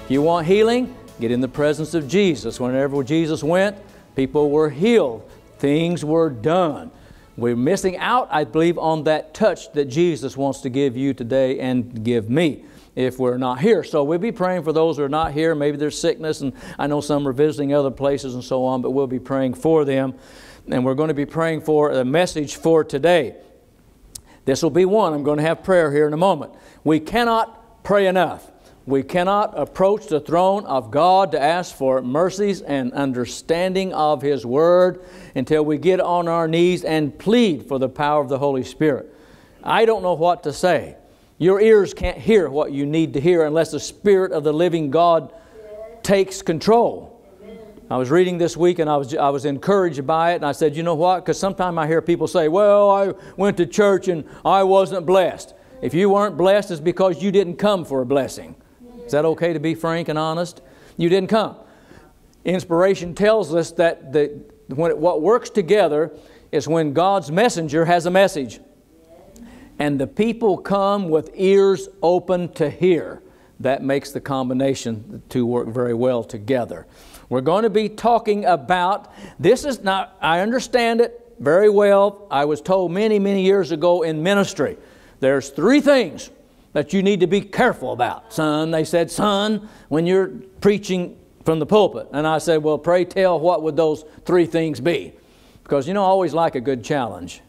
If you want healing, get in the presence of Jesus. Whenever Jesus went, people were healed. Things were done. We're missing out, I believe, on that touch that Jesus wants to give you today and give me if we're not here. So we'll be praying for those who are not here. Maybe there's sickness, and I know some are visiting other places and so on, but we'll be praying for them. And we're going to be praying for a message for today. This will be one. I'm going to have prayer here in a moment. We cannot pray enough. We cannot approach the throne of God to ask for mercies and understanding of His Word until we get on our knees and plead for the power of the Holy Spirit. I don't know what to say. Your ears can't hear what you need to hear unless the Spirit of the living God takes control. I was reading this week and I was encouraged by it, and I said, you know what? Because sometimes I hear people say, well, I went to church and I wasn't blessed. If you weren't blessed, it's because you didn't come for a blessing. Is that okay to be frank and honest? You didn't come. Inspiration tells us that what works together is when God's messenger has a message. And the people come with ears open to hear. That makes the combination, the two work very well together. We're going to be talking about, this is not, I understand it very well. I was told many, many years ago in ministry, there's 3 things that you need to be careful about. Son, they said, son, when you're preaching from the pulpit. And I said, well, pray tell, what would those 3 things be? Because, I always like a good challenge.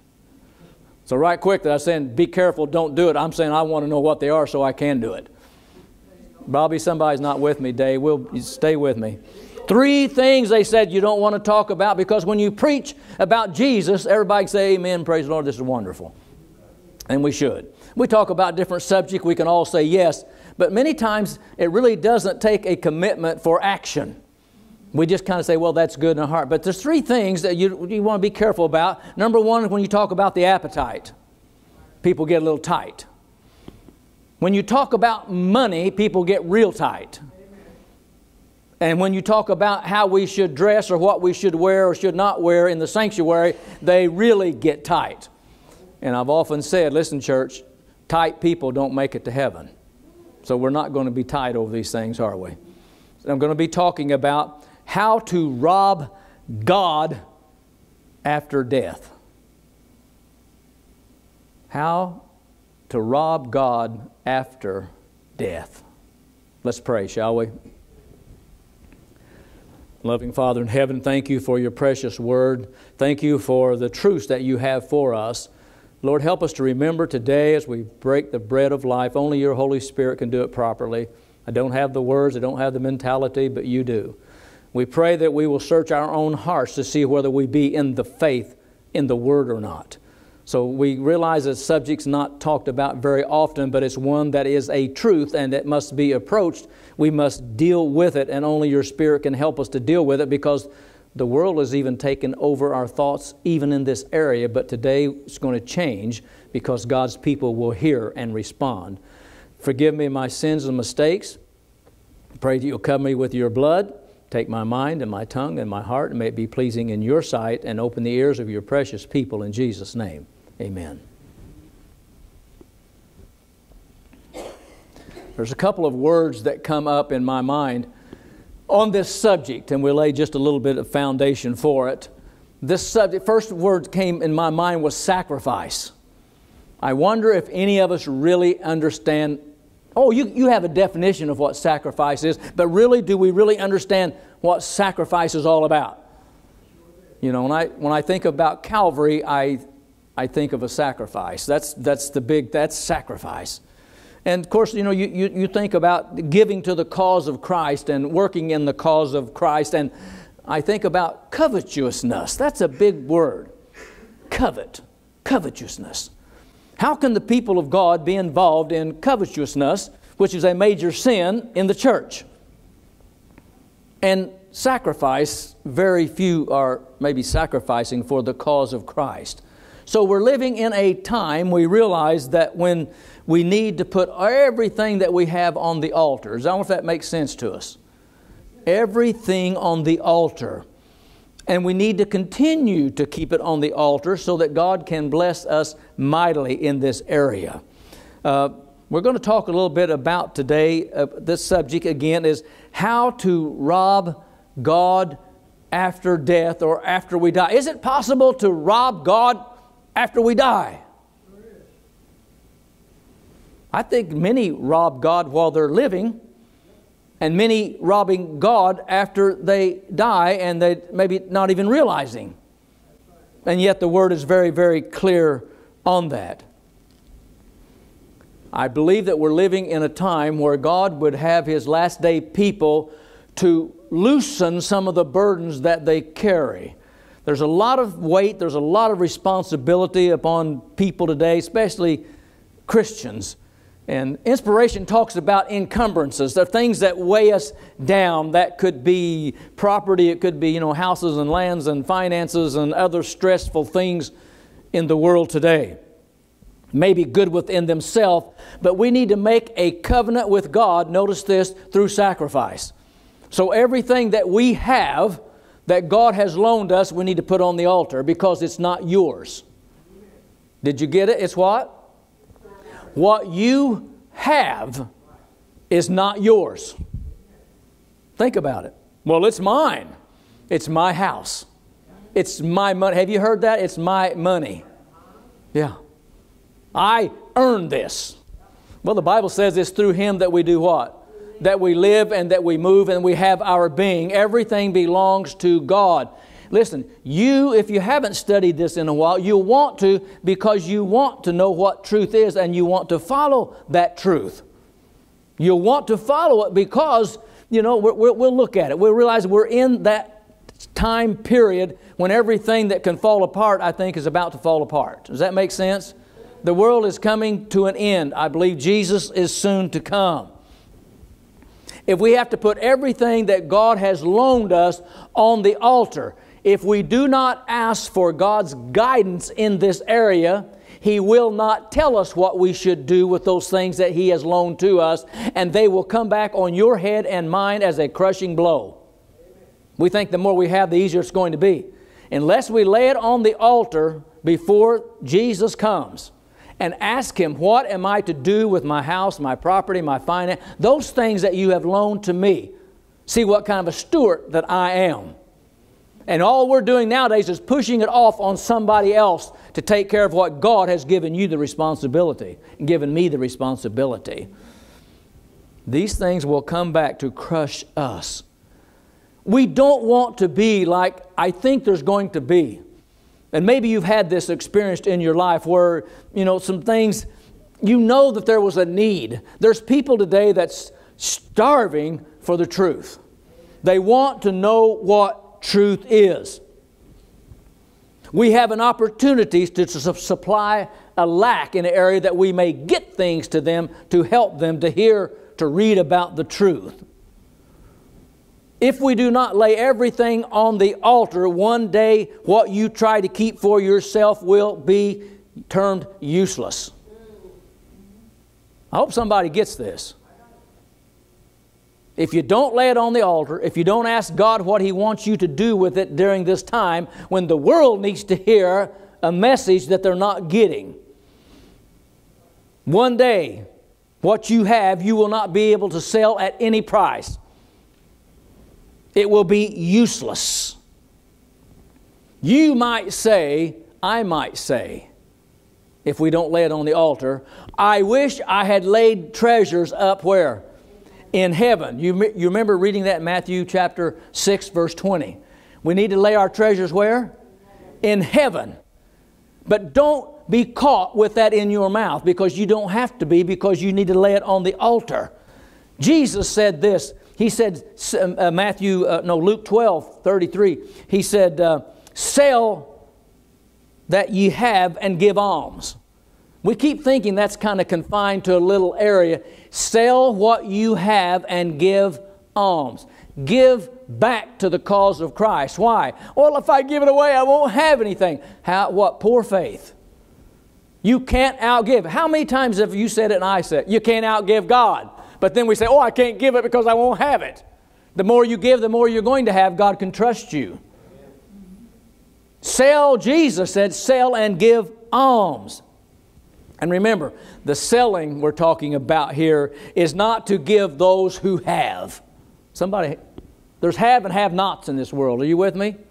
So right quick that I was saying, be careful, don't do it. I'm saying I want to know what they are so I can do it. Probably somebody's not with me, Dave. Stay with me. 3 things they said you don't want to talk about, because when you preach about Jesus, everybody can say, amen, praise the Lord, this is wonderful. And we should. We talk about different subjects, we can all say yes, but many times it really doesn't take a commitment for action. We just kind of say, well, that's good in our heart. But there's 3 things that you want to be careful about. Number 1 is when you talk about the appetite. People get a little tight. When you talk about money, people get real tight. And when you talk about how we should dress or what we should wear or should not wear in the sanctuary, they really get tight. And I've often said, listen, church, tight people don't make it to heaven. So we're not going to be tight over these things, are we? I'm going to be talking about how to rob God after death. How to rob God after death. Let's pray, shall we? Loving Father in heaven, thank you for your precious word. Thank you for the truths that you have for us. Lord, help us to remember today as we break the bread of life, only your Holy Spirit can do it properly. I don't have the words, I don't have the mentality, but you do. We pray that we will search our own hearts to see whether we be in the faith, in the Word or not. So we realize that subject's not talked about very often, but it's one that is a truth and it must be approached. We must deal with it, and only your Spirit can help us to deal with it, because the world has even taken over our thoughts even in this area, but today it's going to change because God's people will hear and respond. Forgive me my sins and mistakes. Pray that you'll cover me with your blood. Take my mind and my tongue and my heart, and may it be pleasing in your sight, and open the ears of your precious people in Jesus' name. Amen. There's a couple of words that come up in my mind on this subject, and we'll lay just a little bit of foundation for it. This subject, first word came in my mind was sacrifice. I wonder if any of us really understand. Oh, you have a definition of what sacrifice is, but really, do we really understand what sacrifice is all about? When I think about Calvary, I think of a sacrifice. That's sacrifice. And of course, you think about giving to the cause of Christ and working in the cause of Christ. And I think about covetousness. That's a big word. Covetousness. How can the people of God be involved in covetousness, which is a major sin in the church? And sacrifice, very few are maybe sacrificing for the cause of Christ. So we're living in a time we realize that when we need to put everything that we have on the altar. I don't know if that makes sense to us. Everything on the altar. And we need to continue to keep it on the altar so that God can bless us mightily in this area. We're going to talk a little bit about today, this subject again is how to rob God after death or after we die. Is it possible to rob God after we die? I think many rob God while they're living, and many robbing God after they die, and they maybe not even realizing. And yet the Word is very, very clear on that. I believe that we're living in a time where God would have His last day people to loosen some of the burdens that they carry. There's a lot of weight, there's a lot of responsibility upon people today, especially Christians. And inspiration talks about encumbrances. They're things that weigh us down. That could be property, it could be, houses and lands and finances and other stressful things in the world today. Maybe good within themselves, but we need to make a covenant with God, notice this, through sacrifice. So everything that we have that God has loaned us, we need to put on the altar because it's not yours. Did you get it? It's what? What you have is not yours. Think about it. Well, it's mine. It's my house. It's my money. Have you heard that? It's my money. Yeah. I earned this. Well, the Bible says it's through Him that we do what? That we live and that we move and we have our being. Everything belongs to God. Listen, if you haven't studied this in a while, you'll want to because you want to know what truth is and you want to follow that truth. You'll want to follow it because, we'll look at it. We'll realize we're in that time period when everything that can fall apart, I think, is about to fall apart. Does that make sense? The world is coming to an end. I believe Jesus is soon to come. If we have to put everything that God has loaned us on the altar, if we do not ask for God's guidance in this area, He will not tell us what we should do with those things that He has loaned to us, and they will come back on your head and mine as a crushing blow. We think the more we have, the easier it's going to be. Unless we lay it on the altar before Jesus comes and ask Him, what am I to do with my house, my property, my finance, those things that you have loaned to me. See what kind of a steward that I am. And all we're doing nowadays is pushing it off on somebody else to take care of what God has given you the responsibility, and given me the responsibility. These things will come back to crush us. We don't want to be like I think there's going to be. And maybe you've had this experienced in your life where, some things, that there was a need. There's people today that's starving for the truth. They want to know what truth is. We have an opportunity to supply a lack in an area that we may get things to them to help them to hear, to read about the truth. If we do not lay everything on the altar, one day what you try to keep for yourself will be termed useless. I hope somebody gets this. If you don't lay it on the altar, if you don't ask God what He wants you to do with it during this time, when the world needs to hear a message that they're not getting, one day what you have, you will not be able to sell at any price. It will be useless. You might say, I might say, if we don't lay it on the altar, I wish I had laid treasures up where? In heaven. You remember reading that in Matthew chapter 6, verse 20. We need to lay our treasures where? In heaven. But don't be caught with that in your mouth, because you don't have to be, because you need to lay it on the altar. Jesus said this. He said, Luke 12:33. He said, sell that ye have and give alms. We keep thinking that's kind of confined to a little area. Sell what you have and give alms. Give back to the cause of Christ. Why? Well, if I give it away, I won't have anything. What? Poor faith. You can't outgive. How many times have you said it and I said it? You can't outgive God. But then we say, I can't give it because I won't have it. The more you give, the more you're going to have. God can trust you. Sell, Jesus said, sell and give alms. And remember, the selling we're talking about here is not to give those who have. There's have and have-nots in this world. Are you with me?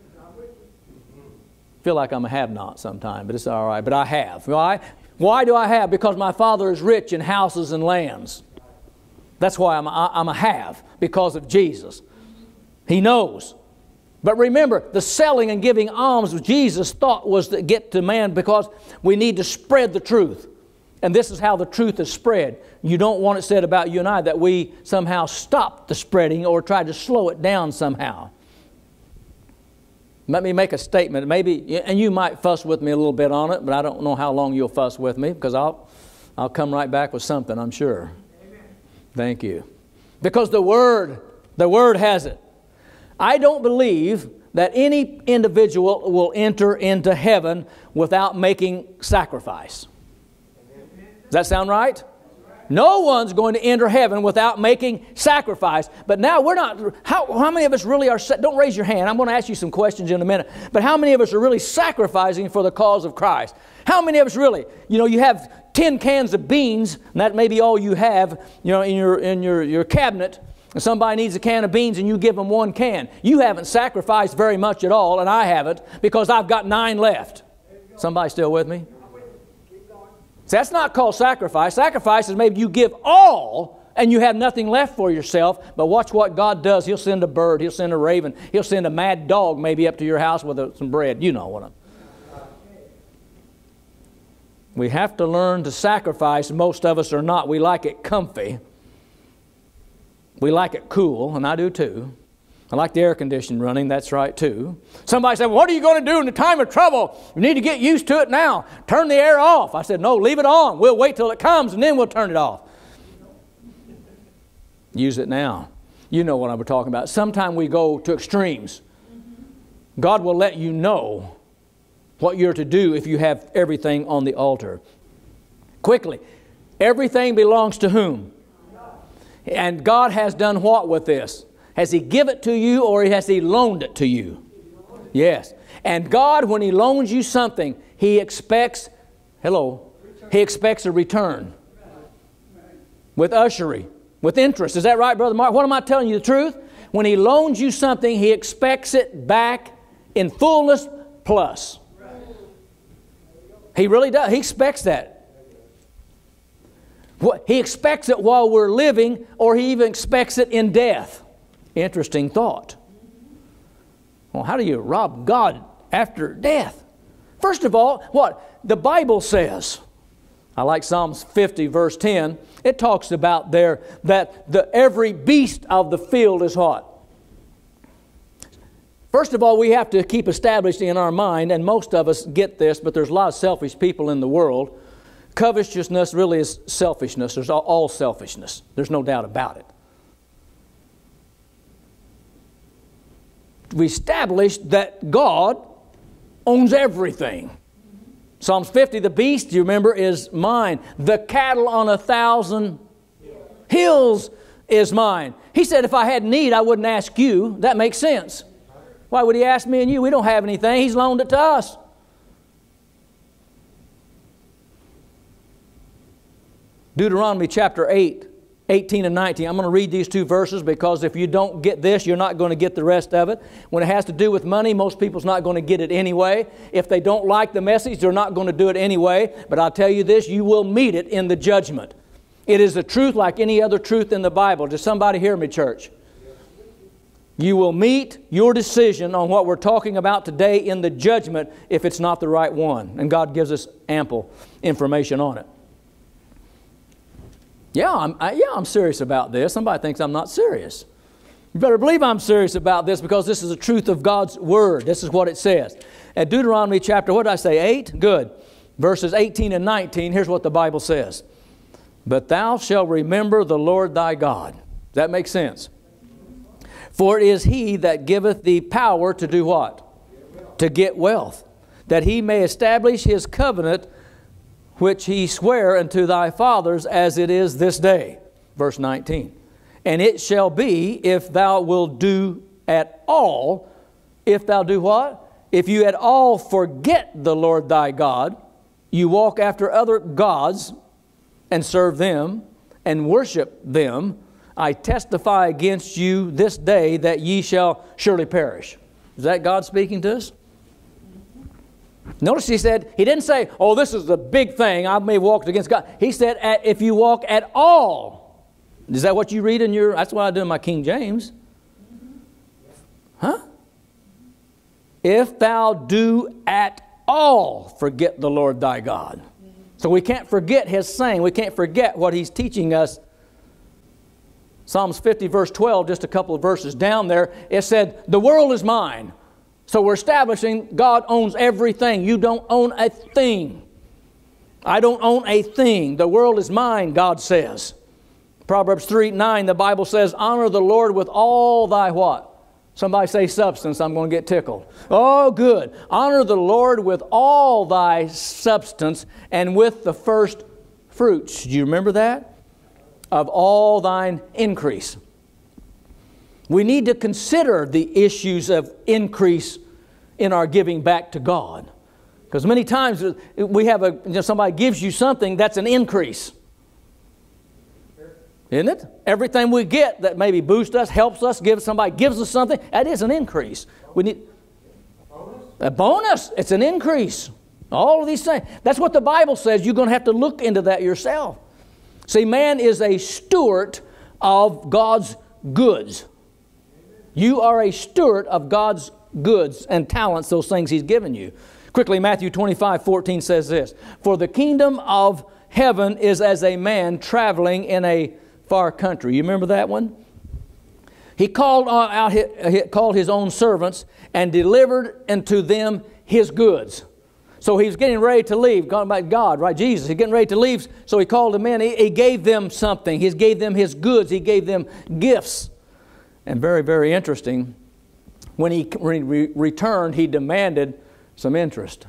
I feel like I'm a have-not sometime, but it's all right. But I have. Why? Why do I have? Because my Father is rich in houses and lands. That's why I'm a have, because of Jesus. He knows. But remember, the selling and giving alms, Jesus thought was to get to man because we need to spread the truth. And this is how the truth is spread. You don't want it said about you and I that we somehow stop the spreading or try to slow it down somehow. Let me make a statement. Maybe, and you might fuss with me a little bit on it, but I don't know how long you'll fuss with me, because I'll come right back with something, I'm sure. Amen. Thank you. Because the Word has it. I don't believe that any individual will enter into heaven without making sacrifice. Does that sound right? No one's going to enter heaven without making sacrifice. But now we're not, how many of us really are, don't raise your hand, I'm going to ask you some questions in a minute, but how many of us are really sacrificing for the cause of Christ? How many of us really, you have 10 cans of beans, and that may be all you have, in your cabinet, and somebody needs a can of beans and you give them 1 can. You haven't sacrificed very much at all, and I haven't, because I've got 9 left. Somebody still with me? See, that's not called sacrifice. Sacrifice is maybe you give all and you have nothing left for yourself. But watch what God does. He'll send a bird. He'll send a raven. He'll send a mad dog maybe up to your house with some bread. You know what I'm... We have to learn to sacrifice. Most of us are not. We like it comfy. We like it cool, and I do too. I like the air conditioning running, that's right too. Somebody said, what are you going to do in the time of trouble? You need to get used to it now. Turn the air off. I said, no, leave it on. We'll wait till it comes and then we'll turn it off. Use it now. You know what I'm talking about. Sometimes we go to extremes. God will let you know what you're to do if you have everything on the altar. Quickly, everything belongs to whom? And God has done what with this? Has He given it to you, or has He loaned it to you? Yes. And God, when He loans you something, He expects, He expects a return. With usury, with interest. Is that right, Brother Mark? What am I telling you, the truth? When He loans you something, He expects it back in fullness plus. He really does. He expects that. He expects it while we're living, or He even expects it in death. Interesting thought. Well, how do you rob God after death? First of all, what? The Bible says. I like Psalms 50, verse 10. It talks about there that every beast of the field is what? First of all, we have to keep established in our mind, and most of us get this, but there's a lot of selfish people in the world. Covetousness really is selfishness. There's all selfishness. There's no doubt about it. We established that God owns everything. Psalms 50, the beast, you remember, is mine. The cattle on 1,000 hills is mine. He said, if I had need, I wouldn't ask you. That makes sense. Why would He ask me and you? We don't have anything. He's loaned it to us. Deuteronomy chapter 8, 18 and 19. I'm going to read these 2 verses because if you don't get this, you're not going to get the rest of it. When it has to do with money, most people's not going to get it anyway. If they don't like the message, they're not going to do it anyway. But I'll tell you this, you will meet it in the judgment. It is a truth like any other truth in the Bible. Does somebody hear me, church? You will meet your decision on what we're talking about today in the judgment if it's not the right one. And God gives us ample information on it. Yeah, I'm serious about this. Somebody thinks I'm not serious. You better believe I'm serious about this because this is the truth of God's Word. This is what it says. At Deuteronomy chapter, what did I say, 8? Good. Verses 18 and 19, here's what the Bible says. But thou shalt remember the Lord thy God. Does that make sense? For it is He that giveth thee power to do what? To get wealth. That He may establish His covenant which He sware unto thy fathers as it is this day. Verse 19. And it shall be, if thou wilt do at all, if thou do what? If you at all forget the Lord thy God, you walk after other gods and serve them and worship them, I testify against you this day that ye shall surely perish. Is that God speaking to us? Notice he didn't say, oh, this is the big thing, I may walk against God. He said, if you walk at all. Is that what you read in your, that's what I do in my King James. Huh? If thou do at all forget the Lord thy God. So we can't forget his saying. We can't forget what he's teaching us. Psalms 50 verse 12, just a couple of verses down there, it said, the world is mine. So we're establishing God owns everything. You don't own a thing. I don't own a thing. The world is mine, God says. Proverbs 3:9, the Bible says, honor the Lord with all thy what? Somebody say substance, I'm going to get tickled. Oh, good. Honor the Lord with all thy substance and with the first fruits. Do you remember that? Of all thine increase. We need to consider the issues of increase in our giving back to God. Because many times we have somebody gives you something, that's an increase. Isn't it? Everything we get that maybe boosts us, helps us, somebody gives us something, that is an increase. We need a bonus. It's an increase. All of these things. That's what the Bible says. You're going to have to look into that yourself. See, man is a steward of God's goods. You are a steward of God's goods and talents, those things he's given you. Quickly, Matthew 25:14 says this, for the kingdom of heaven is as a man traveling in a far country. You remember that one? He called his own servants and delivered unto them his goods. So he was getting ready to leave. Talking about God, right? Jesus. He's getting ready to leave. So he called them in. He gave them something. He gave them his goods. He gave them gifts. And very, very interesting, when he returned, he demanded some interest.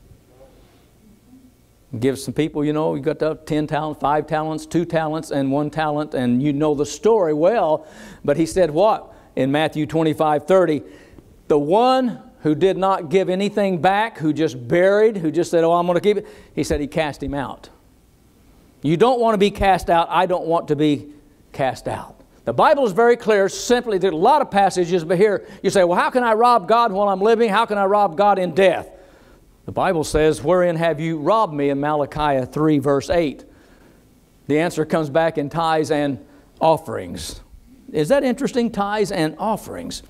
Give some people, you got the 10 talents, 5 talents, 2 talents, and 1 talent, and you know the story well. But he said what? In Matthew 25:30, the one who did not give anything back, who just buried, who just said, oh, I'm going to keep it, he said he cast him out. You don't want to be cast out. I don't want to be cast out. The Bible is very clear. Simply, there's a lot of passages, but here you say, well, how can I rob God while I'm living? How can I rob God in death? The Bible says, wherein have you robbed me, in Malachi 3 verse 8. The answer comes back in tithes and offerings. Is that interesting? Tithes and offerings.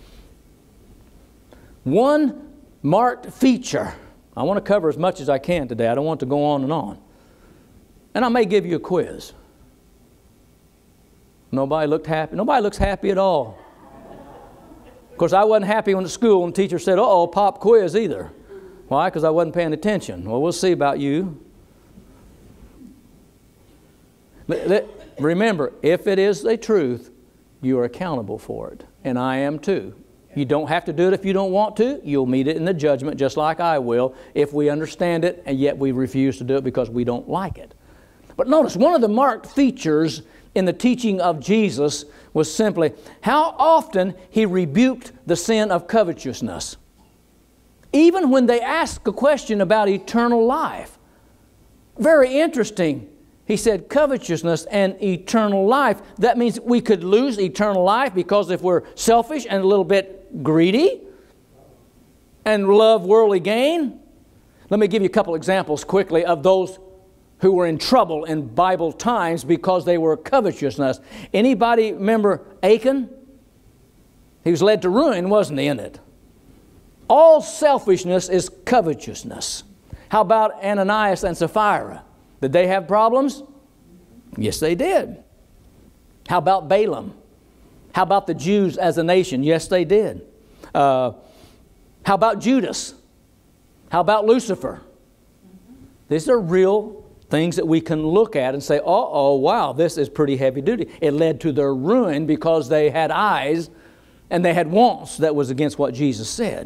One marked feature. I want to cover as much as I can today. I don't want to go on and on. And I may give you a quiz. Nobody looked happy. Nobody looks happy at all. Of course, I wasn't happy when at school and the teacher said, uh-oh, pop quiz either. Why? Because I wasn't paying attention. Well, we'll see about you. Remember, if it is a truth, you are accountable for it. And I am too. You don't have to do it if you don't want to. You'll meet it in the judgment just like I will if we understand it and yet we refuse to do it because we don't like it. But notice, one of the marked features in the teaching of Jesus was simply how often he rebuked the sin of covetousness. Even when they asked a question about eternal life. Very interesting. He said covetousness and eternal life. That means we could lose eternal life because if we're selfish and a little bit greedy and love worldly gain. Let me give you a couple examples quickly of those who were in trouble in Bible times because they were covetousness. Anybody remember Achan? He was led to ruin, wasn't he, in it? All selfishness is covetousness. How about Ananias and Sapphira? Did they have problems? Yes, they did. How about Balaam? How about the Jews as a nation? Yes, they did. How about Judas? How about Lucifer? These are real things that we can look at and say, oh, wow, this is pretty heavy duty. It led to their ruin because they had eyes and they had wants that was against what Jesus said.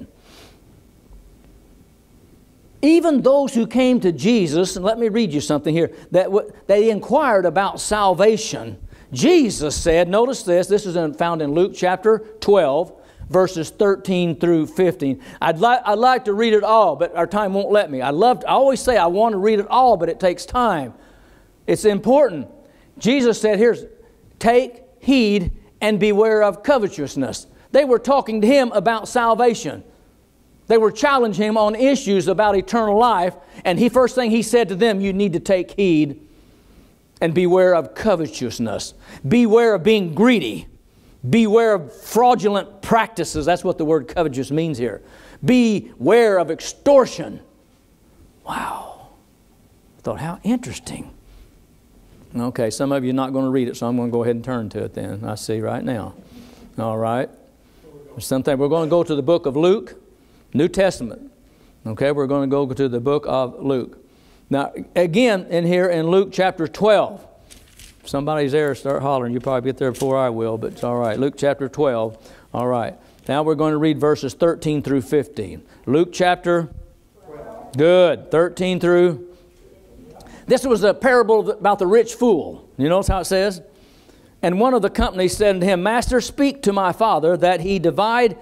Even those who came to Jesus, and let me read you something here, that they inquired about salvation. Jesus said, notice this is found in Luke chapter 12, verses 13 through 15. I'd like to read it all, but our time won't let me. I always say I want to read it all, but it takes time. It's important. Jesus said, take heed and beware of covetousness. They were talking to him about salvation. They were challenging him on issues about eternal life. And first thing he said to them, you need to take heed and beware of covetousness. Beware of being greedy. Beware of fraudulent practices. That's what the word covetous means here. Beware of extortion. Wow. I thought, how interesting. Okay, some of you are not going to read it, so I'm going to go ahead and turn to it then. I see right now. All right. We're going to go to the book of Luke, New Testament. Okay, we're going to go to the book of Luke. Now, again, in Luke chapter 12. If somebody's there, start hollering. You'll probably get there before I will, but it's all right. Luke chapter 12. All right. Now we're going to read verses 13 through 15. Luke chapter 12. Good. 13 through. This was a parable about the rich fool. You notice how it says? And one of the company said unto him, Master, speak to my father that he divide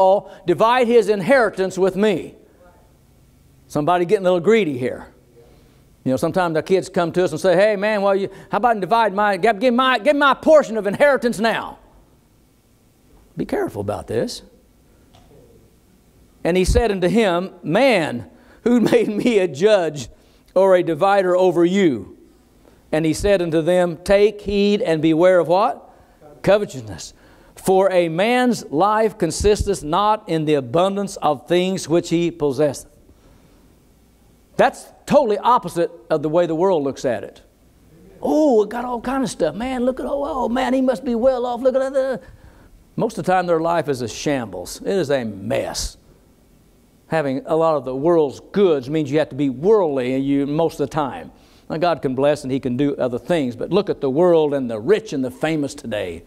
his inheritance with me. Somebody getting a little greedy here. You know, sometimes the kids come to us and say, hey man, well, how about I divide give my portion of inheritance now? Be careful about this. And he said unto him, Man, who made me a judge or a divider over you? And he said unto them, Take heed and beware of what? Covetousness. For a man's life consisteth not in the abundance of things which he possesseth. That's totally opposite of the way the world looks at it. Oh, it got all kind of stuff. Man, look at, oh man, he must be well off. Look at that. Most of the time their life is a shambles. It is a mess. Having a lot of the world's goods means you have to be worldly most of the time. Now, God can bless and He can do other things, but look at the world and the rich and the famous today.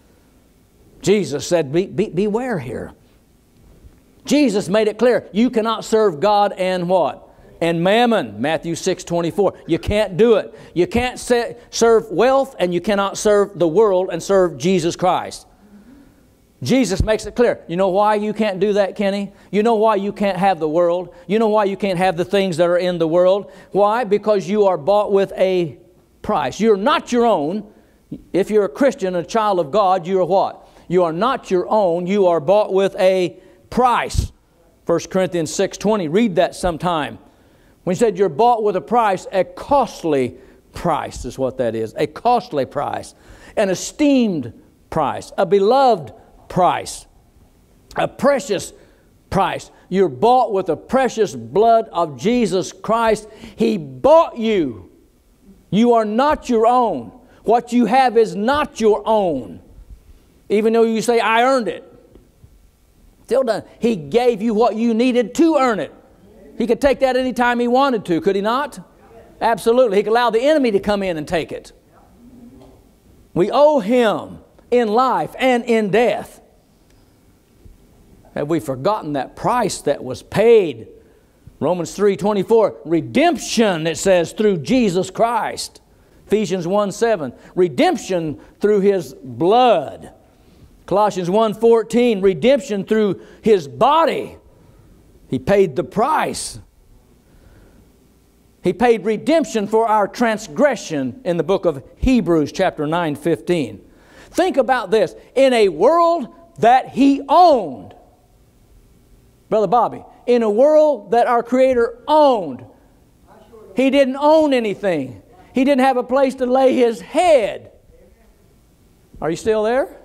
Jesus said, beware here. Jesus made it clear, you cannot serve God and what? And mammon, Matthew 6:24. You can't do it. You can't serve wealth, and you cannot serve the world and serve Jesus Christ. Jesus makes it clear. You know why you can't do that, Kenny? You know why you can't have the world? You know why you can't have the things that are in the world? Why? Because you are bought with a price. You're not your own. If you're a Christian, a child of God, you are what? You are not your own. You are bought with a price. 1 Corinthians 6:20. Read that sometime. When he said you're bought with a price, a costly price is what that is. A costly price. An esteemed price. A beloved price. A precious price. You're bought with the precious blood of Jesus Christ. He bought you. You are not your own. What you have is not your own. Even though you say, I earned it. Still done. He gave you what you needed to earn it. He could take that any time He wanted to, could He not? Absolutely. He could allow the enemy to come in and take it. We owe Him in life and in death. Have we forgotten that price that was paid? Romans 3:24, redemption, it says, through Jesus Christ. Ephesians 1:7, redemption through His blood. Colossians 1:14, redemption through His body. He paid the price. He paid redemption for our transgression in the book of Hebrews chapter 9:15. Think about this. In a world that He owned, Brother Bobby, in a world that our Creator owned, He didn't own anything. He didn't have a place to lay His head. Are you still there?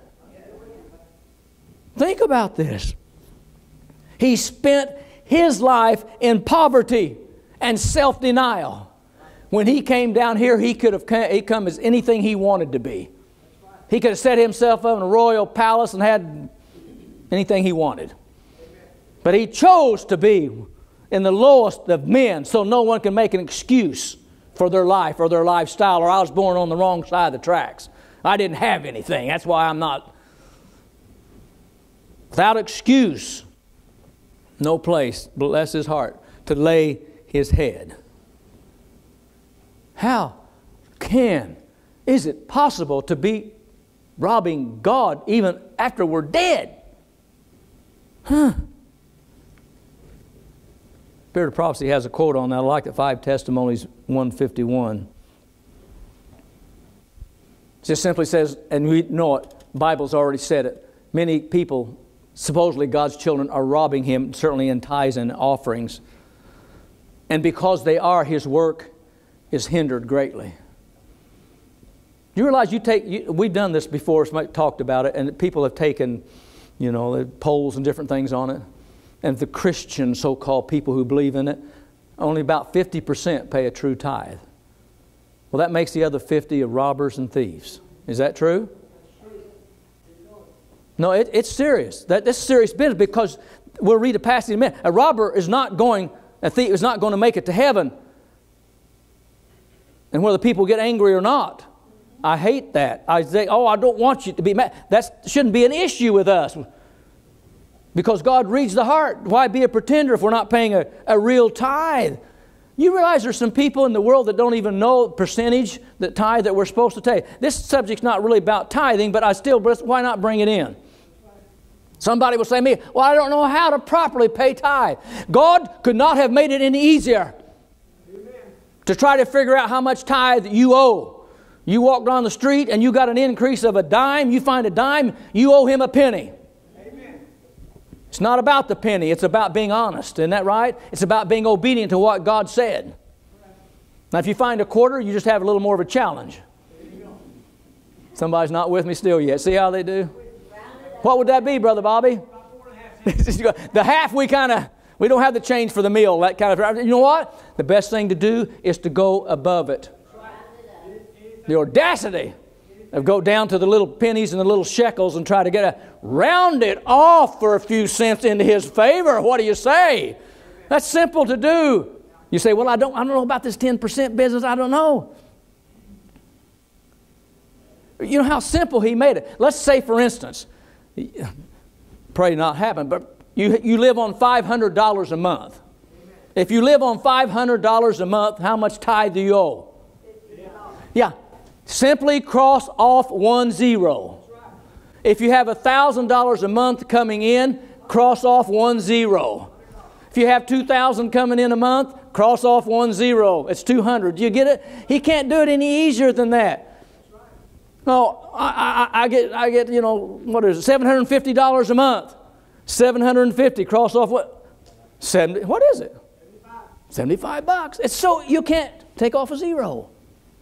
Think about this. He spent His life in poverty and self-denial. When He came down here, He could have come as anything He wanted to be. He could have set Himself up in a royal palace and had anything He wanted. But He chose to be in the lowest of men so no one can make an excuse for their life or their lifestyle, or I was born on the wrong side of the tracks. I didn't have anything. That's why I'm not. Without excuse, no place, bless His heart, to lay His head. How is it possible to be robbing God even after we're dead? Spirit of Prophecy has a quote on that. I like it, 5 Testimonies 151. It just simply says, and we know it, the Bible's already said it, many people, supposedly God's children, are robbing Him, certainly in tithes and offerings. And because they are, His work is hindered greatly. Do you realize we've done this before, somebody talked about it, and people have taken, polls and different things on it. And the Christian so-called people who believe in it, only about 50% pay a true tithe. Well, that makes the other 50 of robbers and thieves. Is that true? No, it's serious. That's serious business, because we'll read a passage in a minute. A thief is not going to make it to heaven. And whether people get angry or not, I hate that. I say, I don't want you to be mad. That shouldn't be an issue with us. Because God reads the heart. Why be a pretender if we're not paying a real tithe? You realize there's some people in the world that don't even know the percentage, the tithe that we're supposed to take. This subject's not really about tithing, but why not bring it in? Somebody will say to me, well, I don't know how to properly pay tithe. God could not have made it any easier to try to figure out how much tithe you owe. You walk down the street and you got an increase of a dime. You find a dime, you owe him a penny. Amen. It's not about the penny. It's about being honest. Isn't that right? It's about being obedient to what God said. Now, if you find a quarter, you just have a little more of a challenge. Somebody's not with me still yet. See how they do? What would that be, Brother Bobby? The half we don't have the change for the meal. That kind of. You know what? The best thing to do is to go above it. The audacity of go down to the little pennies and the little shekels and try to round it off for a few cents into His favor. What do you say? That's simple to do. You say, well, I don't know about this 10% business. I don't know. You know how simple He made it. Let's say, for instance, pray not happen, but you live on $500 a month. If you live on $500 a month, how much tithe do you owe? Yeah. Simply cross off 10. If you have $1,000 a month coming in, cross off 10. If you have $2,000 coming in a month, cross off 10. It's 200. Do you get it? He can't do it any easier than that. No, I get what is it? $750 a month. 750. Cross off what? 70. What is it? $75. It's so you can't take off a zero.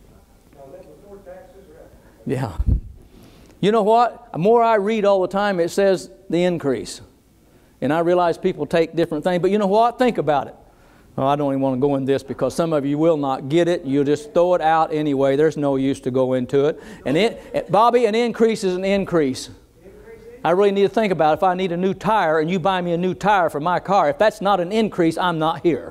Yeah. You know what? The more I read all the time, it says the increase. And I realize people take different things. But you know what? Think about it. Well, I don't even want to go in this because some of you will not get it. You'll just throw it out anyway. There's no use to go into it. And Bobby, an increase is an increase. I really need to think about it. If I need a new tire and you buy me a new tire for my car, if that's not an increase, I'm not here.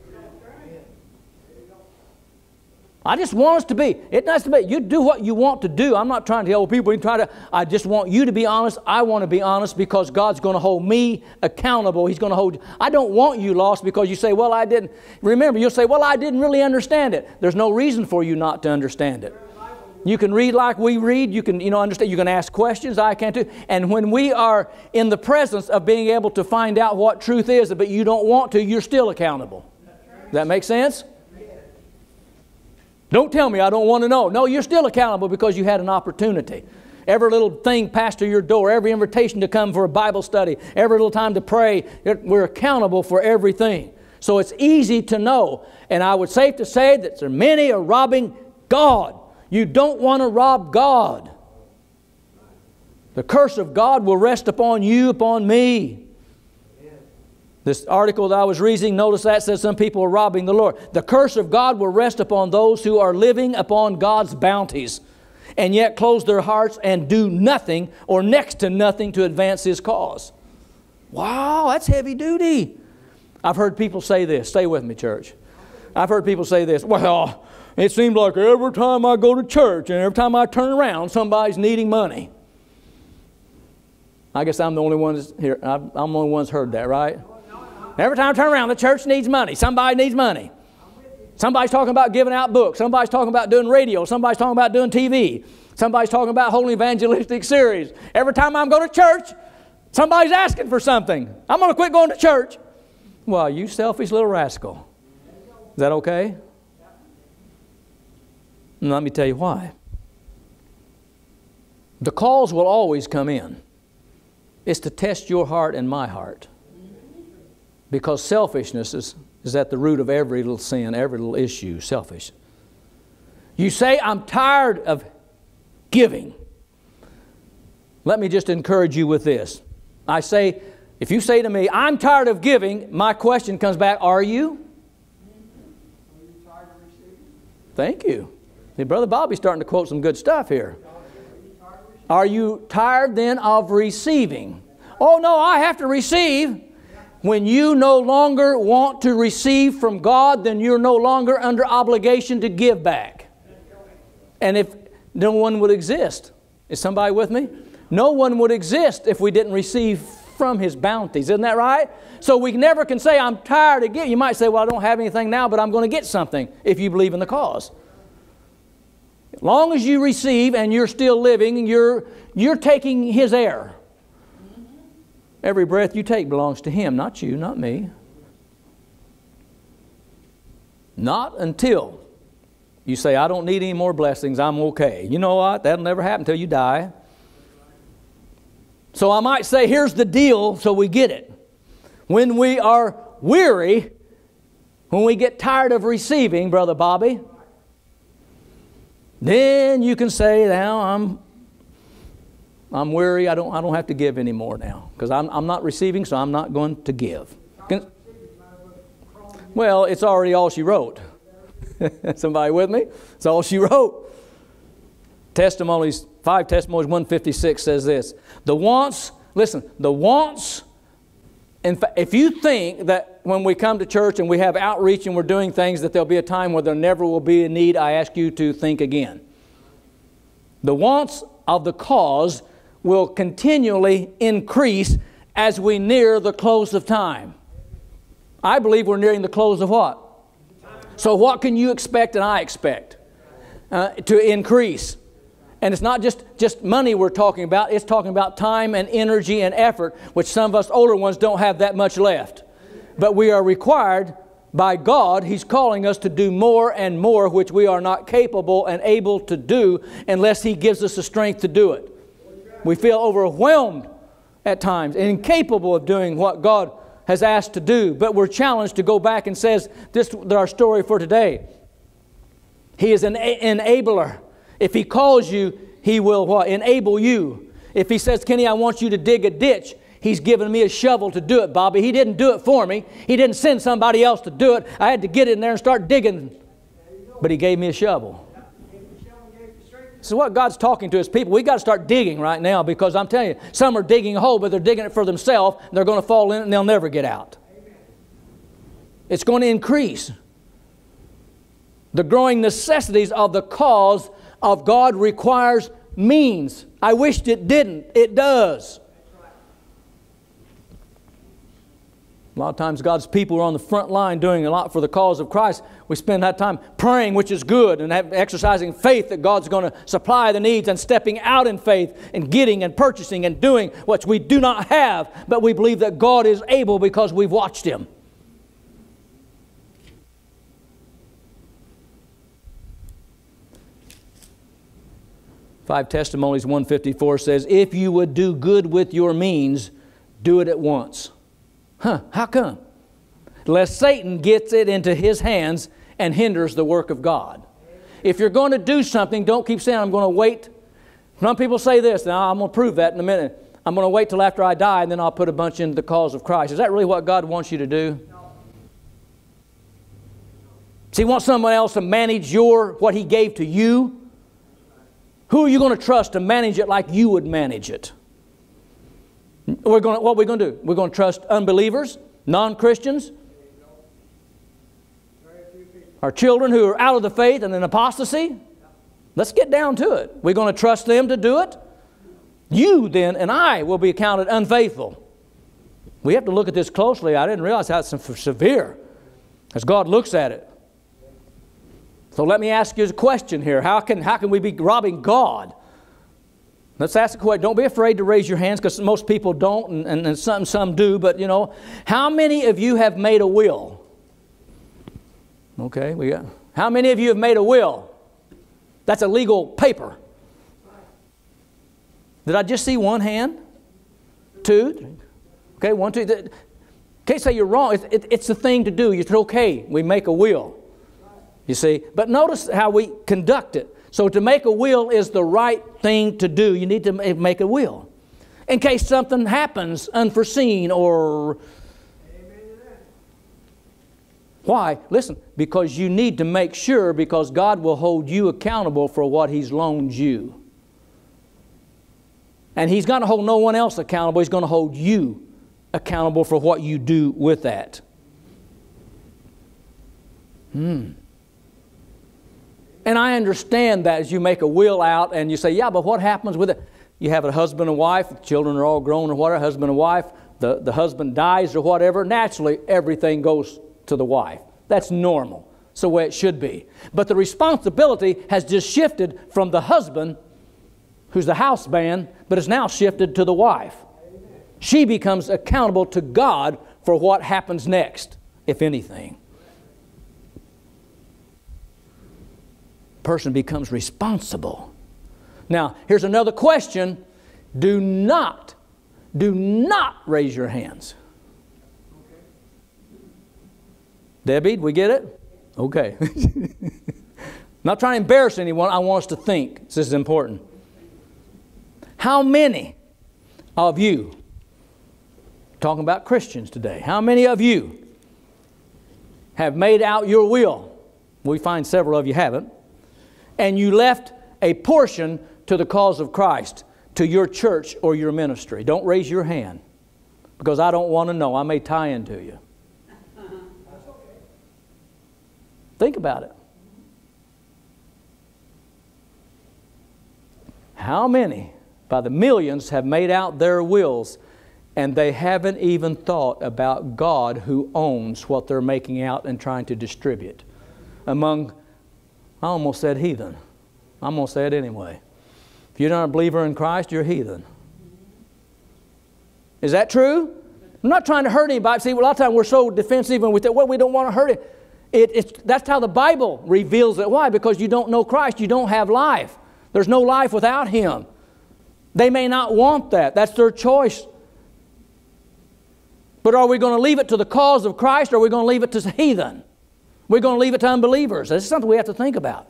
I just want us to be. It has to be. You do what you want to do. I'm not trying to tell people. I just want you to be honest. I want to be honest because God's going to hold me accountable. He's going to hold you. I don't want you lost because you say, well, I didn't. Remember, you'll say, well, I didn't really understand it. There's no reason for you not to understand it. You can read like we read. You can, understand. You can ask questions. I can too. And when we are in the presence of being able to find out what truth is, but you don't want to, you're still accountable. Does that make sense? Don't tell me I don't want to know. No, you're still accountable because you had an opportunity. Every little thing passed to your door, every invitation to come for a Bible study, every little time to pray, we're accountable for everything. So it's easy to know. And I would safe to say that there many are robbing God. You don't want to rob God. The curse of God will rest upon you, upon me. This article that I was reading, notice that says some people are robbing the Lord. The curse of God will rest upon those who are living upon God's bounties and yet close their hearts and do nothing or next to nothing to advance His cause. Wow, that's heavy duty. I've heard people say this. Stay with me, church. I've heard people say this. Well, it seems like every time I go to church and every time I turn around, somebody's needing money. I guess I'm the only one here. I'm the only one that's heard that, right? Every time I turn around, the church needs money. Somebody needs money. Somebody's talking about giving out books. Somebody's talking about doing radio. Somebody's talking about doing TV. Somebody's talking about holding evangelistic series. Every time I'm going to church, Somebody's asking for something. I'm going to quit going to church. Well, you selfish little rascal. Is that okay? And let me tell you why. The calls will always come in. It's to test your heart and my heart. Because selfishness is at the root of every little sin, every little issue, selfish. You say, I'm tired of giving. Let me just encourage you with this. I say, if you say to me, I'm tired of giving, my question comes back, are you? Are you tired of receiving? Thank you. See, Brother Bobby's starting to quote some good stuff here. Are you tired then of receiving? Oh no, I have to receive. When you no longer want to receive from God, then you're no longer under obligation to give back. And if no one would exist, is somebody with me? No one would exist if we didn't receive from His bounties. Isn't that right? So we never can say, I'm tired of giving. You might say, well, I don't have anything now, but I'm going to get something if you believe in the cause. As long as you receive and you're still living, you're taking His air. Every breath you take belongs to Him, not you, not me. Not until you say, I don't need any more blessings, I'm okay. You know what? That'll never happen until you die. So I might say, here's the deal so we get it. When we are weary, when we get tired of receiving, Brother Bobby, then you can say, now I'm weary, I don't have to give anymore now. Because I'm not receiving, so I'm not going to give. Well, it's already all she wrote. Somebody with me? It's all she wrote. Testimonies, 5 Testimonies 156 says this. The wants, listen, the wants, in fact, if you think that when we come to church and we have outreach and we're doing things that there'll be a time where there never will be a need, I ask you to think again. The wants of the cause will continually increase as we near the close of time. I believe we're nearing the close of what? So what can you expect and I expect to increase? And it's not just money we're talking about. It's talking about time and energy and effort, which some of us older ones don't have that much left. But we are required by God. He's calling us to do more and more, which we are not capable and able to do unless He gives us the strength to do it. We feel overwhelmed at times and incapable of doing what God has asked to do. But we're challenged to go back and says, this is our story for today. He is an enabler. If He calls you, He will what? Enable you. If He says, Kenny, I want you to dig a ditch, He's given me a shovel to do it, Bobby. He didn't do it for me. He didn't send somebody else to do it. I had to get in there and start digging. But He gave me a shovel. This is what God's talking to His people. We've got to start digging right now, because I'm telling you, some are digging a hole, but they're digging it for themselves. They're going to fall in it and they'll never get out. It's going to increase. The growing necessities of the cause of God requires means. I wished it didn't. It does. A lot of times God's people are on the front line doing a lot for the cause of Christ. We spend that time praying, which is good, and exercising faith that God's going to supply the needs, and stepping out in faith and getting and purchasing and doing what we do not have, but we believe that God is able because we've watched Him. Five Testimonies 154 says, if you would do good with your means, do it at once. How come? Lest Satan gets it into his hands and hinders the work of God. If you're going to do something, don't keep saying, I'm going to wait. Some people say this, now I'm going to prove that in a minute. I'm going to wait till after I die and then I'll put a bunch into the cause of Christ. Is that really what God wants you to do? Does He want someone else to manage what He gave to you? Who are you going to trust to manage it like you would manage it? What are we going to do? We're going to trust unbelievers, non-Christians, our children who are out of the faith and in apostasy. Let's get down to it. We're going to trust them to do it. You then and I will be accounted unfaithful. We have to look at this closely. I didn't realize how it's severe as God looks at it. So let me ask you a question here. How can we be robbing God? Let's ask a question. Don't be afraid to raise your hands, because most people don't, and some do. But, you know, how many of you have made a will? Okay, we got. How many of you have made a will? That's a legal paper. Did I just see one hand? Two? Okay, one, two. Can't say you're wrong. It's the thing to do. It's okay. We make a will. You see? But notice how we conduct it. So to make a will is the right thing to do. You need to make a will. In case something happens unforeseen or... Why? Listen, because you need to make sure, because God will hold you accountable for what He's loaned you. And He's going to hold no one else accountable. He's going to hold you accountable for what you do with that. And I understand that as you make a will out and you say, yeah, but what happens with it? You have a husband and wife, the children are all grown or whatever, husband and wife, the husband dies or whatever, naturally everything goes to the wife. That's normal. It's the way it should be. But the responsibility has just shifted from the husband, who's the house man, but it's now shifted to the wife. She becomes accountable to God for what happens next, if anything. Person becomes responsible. Now, here's another question. Do not raise your hands. Debbie, we get it? Okay. Not trying to embarrass anyone. I want us to think. This is important. How many of you, talking about Christians today, how many of you have made out your will? We find several of you haven't. And you left a portion to the cause of Christ, to your church or your ministry. Don't raise your hand, because I don't want to know. I may tie into you. Think about it. How many, by the millions, have made out their wills and they haven't even thought about God who owns what they're making out and trying to distribute? Among, I almost said heathen. I'm going to say it anyway. If you're not a believer in Christ, you're a heathen. Is that true? I'm not trying to hurt anybody. See, a lot of times we're so defensive and we don't want to hurt it. That's how the Bible reveals it. Why? Because you don't know Christ. You don't have life. There's no life without Him. They may not want that. That's their choice. But are we going to leave it to the cause of Christ, or are we going to leave it to heathen? We're going to leave it to unbelievers. This is something we have to think about.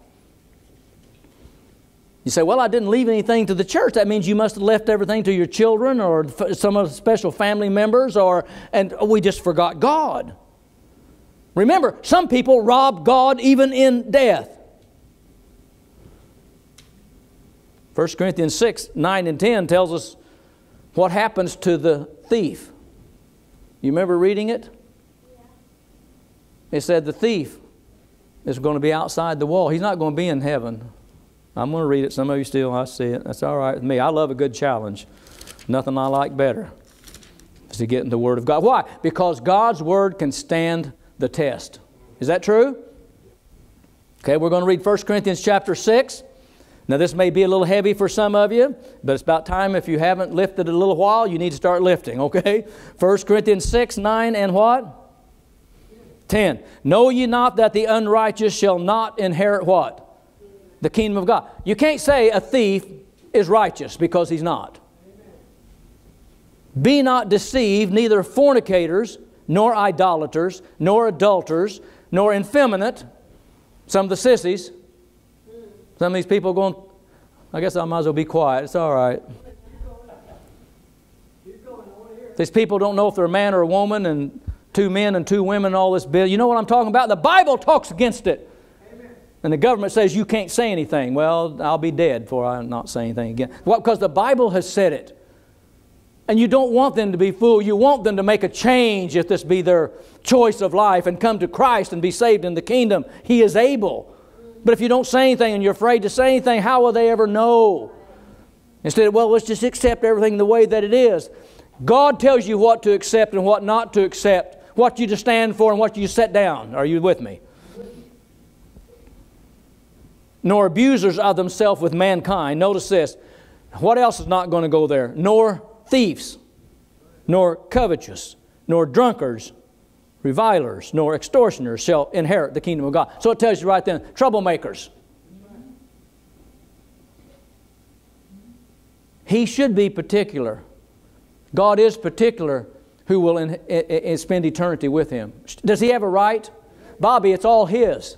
You say, well, I didn't leave anything to the church. That means you must have left everything to your children or some of the special family members, and we just forgot God. Remember, some people rob God even in death. 1 Corinthians 6, 9 and 10 tells us what happens to the thief. You remember reading it? It said the thief is going to be outside the wall. He's not going to be in heaven. I'm going to read it. Some of you still, I see it. That's all right with me. I love a good challenge. Nothing I like better is to get in the Word of God. Why? Because God's Word can stand the test. Is that true? Okay, we're going to read 1 Corinthians chapter 6. Now this may be a little heavy for some of you, but it's about time. If you haven't lifted a little while, you need to start lifting, okay? 1 Corinthians 6, 9 and what? 10. Know ye not that the unrighteous shall not inherit what? The kingdom of God. You can't say a thief is righteous, because he's not. Be not deceived, neither fornicators, nor idolaters, nor adulterers, nor effeminate. Some of the sissies. Some of these people going, I guess I might as well be quiet. It's all right. These people don't know if they're a man or a woman, and 2 men and 2 women and all this bill. You know what I'm talking about? The Bible talks against it. Amen. And the government says you can't say anything. Well, I'll be dead before I not say anything again. Well, because the Bible has said it. And you don't want them to be fooled. You want them to make a change, if this be their choice of life, and come to Christ and be saved in the kingdom. He is able. But if you don't say anything and you're afraid to say anything, how will they ever know? Instead of, well, let's just accept everything the way that it is. God tells you what to accept and what not to accept, what you to stand for and what you set down. Are you with me? Nor abusers of themselves with mankind. Notice this. What else is not going to go there? Nor thieves, nor covetous, nor drunkards, revilers, nor extortioners shall inherit the kingdom of God. So it tells you right then, troublemakers. He should be particular. God is particular who will spend eternity with Him. Does He have a right? Bobby, it's all His.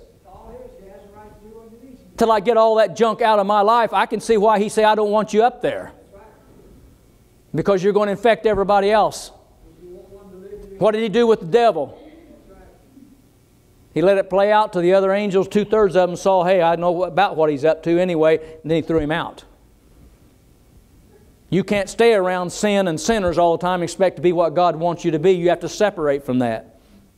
Till I get all that junk out of my life, I can see why He say, I don't want you up there. Because you're going to infect everybody else. What did He do with the devil? He let it play out to the other angels. 2/3 of them saw, hey, I know about what he's up to anyway. And then He threw him out. You can't stay around sin and sinners all the time and expect to be what God wants you to be. You have to separate from that.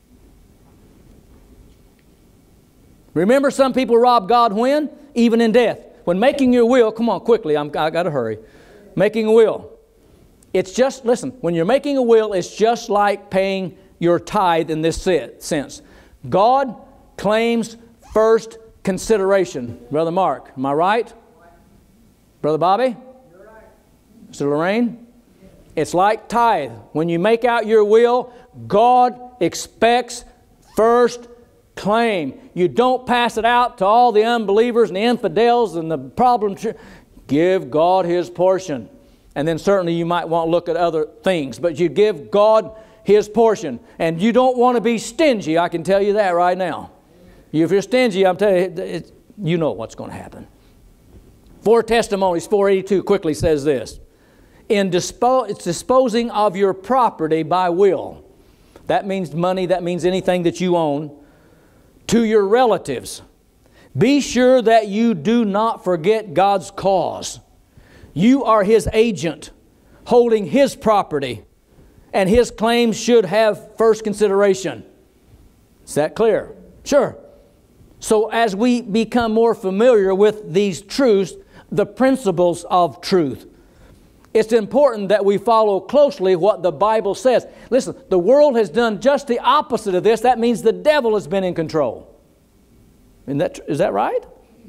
Remember, some people rob God when? Even in death. When making your will, come on quickly, I got to hurry. Making a will. It's just, listen, when you're making a will, it's just like paying your tithe in this sense. God claims first consideration. Brother Mark, am I right? Brother Bobby? Sister Lorraine? It's like tithe. When you make out your will, God expects first claim. You don't pass it out to all the unbelievers and the infidels and the problem. Give God His portion. And then certainly you might want to look at other things. But you give God His portion. And you don't want to be stingy. I can tell you that right now. If you're stingy, I'm telling you, you know what's going to happen. 4 Testimonies 4:82 quickly says this. It's disposing of your property by will. That means money. That means anything that you own. To your relatives. Be sure that you do not forget God's cause. You are His agent, holding His property, and His claims should have first consideration. Is that clear? Sure. So as we become more familiar with these truths, the principles of truth, it's important that we follow closely what the Bible says. Listen, the world has done just the opposite of this. That means the devil has been in control. Is that right?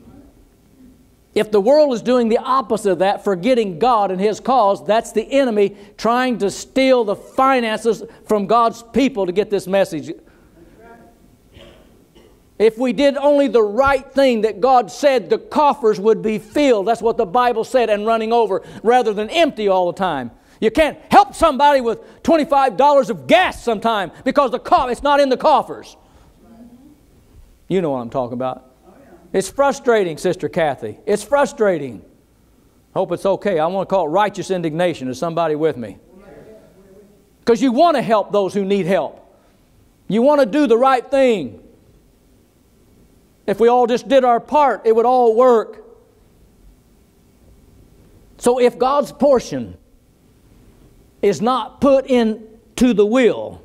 If the world is doing the opposite of that, forgetting God and His cause, that's the enemy trying to steal the finances from God's people to get this message. If we did only the right thing that God said, the coffers would be filled. That's what the Bible said, and running over, rather than empty all the time. You can't help somebody with $25 of gas sometime because it's not in the coffers. You know what I'm talking about. It's frustrating, Sister Kathy. It's frustrating. Hope it's okay. I want to call it righteous indignation. Is somebody with me? Because you want to help those who need help. You want to do the right thing. If we all just did our part, it would all work. So if God's portion is not put into the will,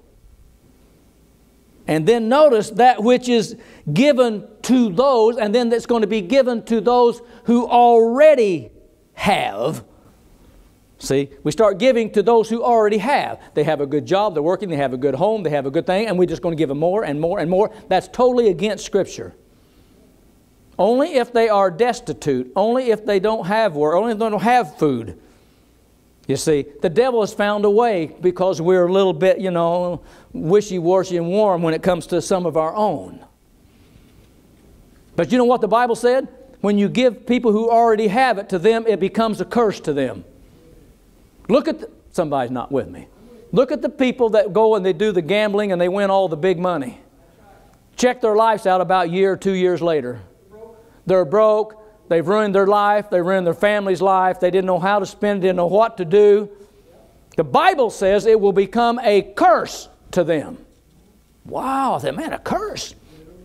and then notice that which is given to those, and then that's going to be given to those who already have. See, we start giving to those who already have. They have a good job, they're working, they have a good home, they have a good thing, and we're just going to give them more and more and more. That's totally against Scripture. Only if they are destitute, only if they don't have work, only if they don't have food. You see, the devil has found a way because we're a little bit, wishy-washy and warm when it comes to some of our own. But you know what the Bible said? When you give people who already have it to them, it becomes a curse to them. Look at somebody's not with me. Look at the people that go and they do the gambling and they win all the big money. Check their lives out about a year or 2 years later. They're broke. They've ruined their life. They ruined their family's life. They didn't know how to spend it, didn't know what to do. The Bible says it will become a curse to them. Wow, I said, man, a curse.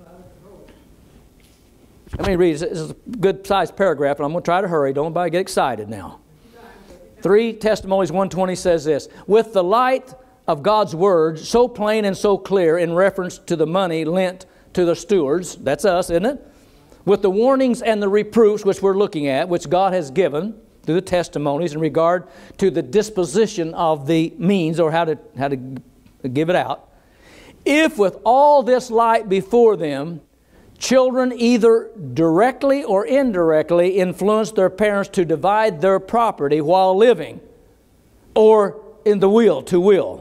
Let me read. This is a good-sized paragraph, and I'm going to try to hurry. Don't everybody get excited now. 3 Testimonies 1:20 says this. With the light of God's Word, so plain and so clear in reference to the money lent to the stewards, that's us, isn't it? With the warnings and the reproofs which we're looking at, which God has given through the testimonies in regard to the disposition of the means or how to give it out. If with all this light before them, Children either directly or indirectly influence their parents to divide their property while living, or in the will, to will.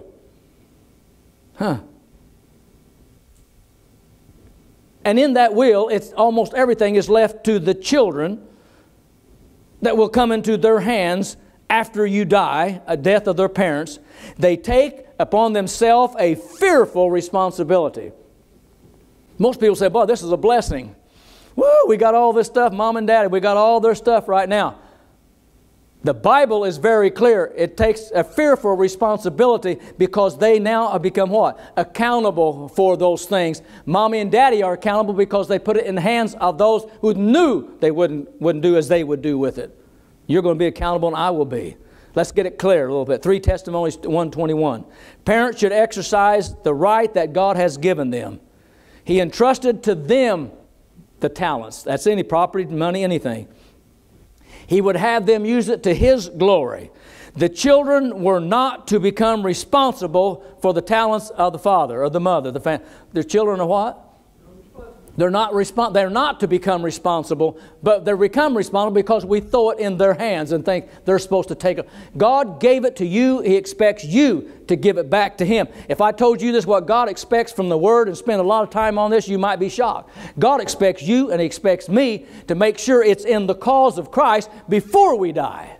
And in that will, it's almost everything is left to the children that will come into their hands after you die, a death of their parents. They take upon themselves a fearful responsibility. Most people say, boy, this is a blessing. Woo, we got all this stuff, Mom and Daddy, we got all their stuff right now. The Bible is very clear. It takes a fearful responsibility because they now have become what? Accountable for those things. Mommy and Daddy are accountable because they put it in the hands of those who knew they wouldn't do as they would do with it. You're going to be accountable and I will be. Let's get it clear a little bit. 3 Testimonies 1:21. Parents should exercise the right that God has given them. He entrusted to them the talents. That's any property, money, anything. He would have them use it to His glory. The children were not to become responsible for the talents of the father or the mother. The children are what? They're not to become responsible, but they become responsible because we throw it in their hands and think they're supposed to take it. God gave it to you. He expects you to give it back to Him. If I told you this is what God expects from the Word and spend a lot of time on this, you might be shocked. God expects you and He expects me to make sure it's in the cause of Christ before we die.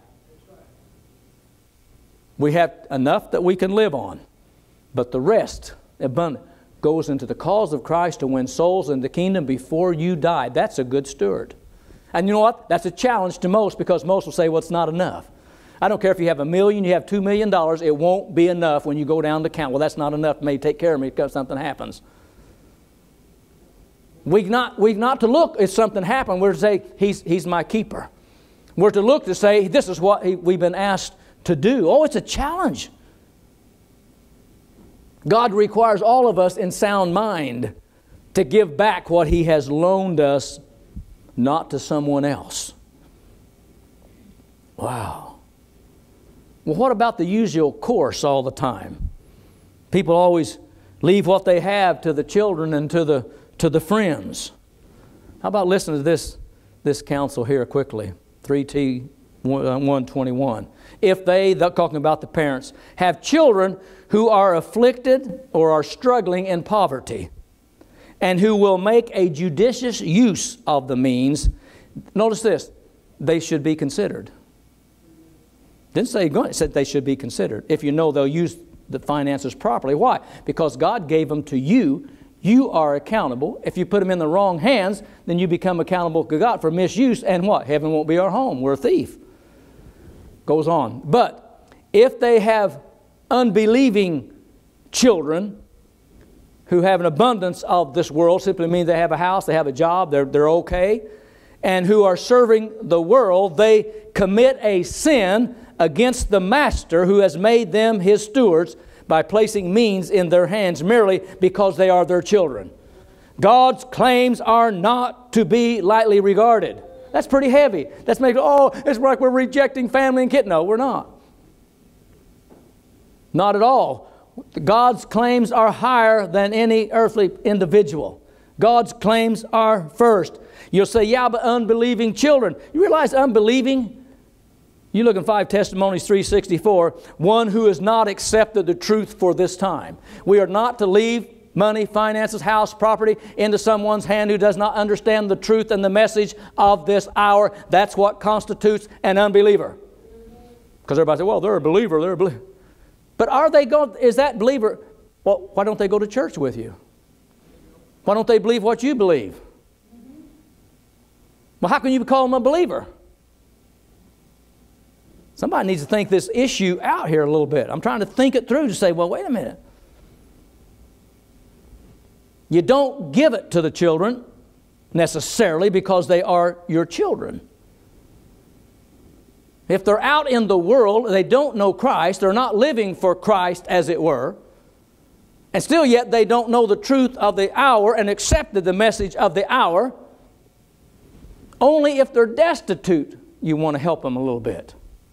We have enough that we can live on, but the rest, abundant, goes into the cause of Christ to win souls in the kingdom before you die. That's a good steward. And you know what? That's a challenge to most, because most will say, well, it's not enough. I don't care if you have $1 million, you have $2 million, it won't be enough when you go down to count. Well, that's not enough to maybe take care of me because something happens. We're not to look if something happened. We're to say, he's my keeper. We're to look to say, this is what we've been asked to do. Oh, it's a challenge. God requires all of us in sound mind to give back what He has loaned us, not to someone else. Wow. Well, what about the usual course all the time? People always leave what they have to the children and to the friends. How about listening to this counsel here quickly? 3T 1:21. If they, talking about the parents, have children who are afflicted or are struggling in poverty, and who will make a judicious use of the means, notice this, they should be considered. Didn't say go, it said they should be considered. If you know they'll use the finances properly. Why? Because God gave them to you. You are accountable. If you put them in the wrong hands, then you become accountable to God for misuse. And what? Heaven won't be our home. We're a thief. Goes on. But if they have unbelieving children who have an abundance of this world, simply means they have a house, they have a job, they're okay, and who are serving the world, they commit a sin against the master who has made them His stewards by placing means in their hands merely because they are their children. God's claims are not to be lightly regarded. That's pretty heavy. That's making, it's like we're rejecting family and kid. No, we're not. Not at all. God's claims are higher than any earthly individual. God's claims are first. You'll say, yeah, but unbelieving children. You realize unbelieving? You look in 5 Testimonies 3:64, one who has not accepted the truth for this time. We are not to leave money, finances, house, property into someone's hand who does not understand the truth and the message of this hour. That's what constitutes an unbeliever. Because everybody says, well, they're a believer, they're a believer. But is that believer, well, why don't they go to church with you? Why don't they believe what you believe? Well, how can you call them a believer? Somebody needs to think this issue out here a little bit. I'm trying to think it through to say, well, wait a minute. You don't give it to the children necessarily because they are your children. If they're out in the world, they don't know Christ, they're not living for Christ as it were, and still yet they don't know the truth of the hour and accepted the message of the hour, only if they're destitute you want to help them a little bit.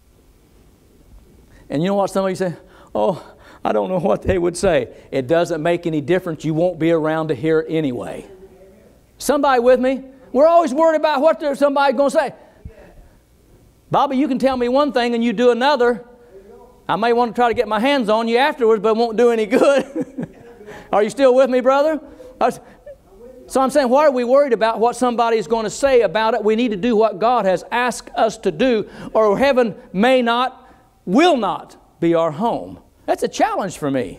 And you know what some of you say? Oh, I don't know what they would say. It doesn't make any difference. You won't be around to hear it anyway. Somebody with me? We're always worried about what somebody's going to say. Bobby, you can tell me one thing and you do another. I may want to try to get my hands on you afterwards, but it won't do any good. Are you still with me, brother? So I'm saying, why are we worried about what somebody is going to say about it? We need to do what God has asked us to do, or heaven may not, will not be our home. That's a challenge for me.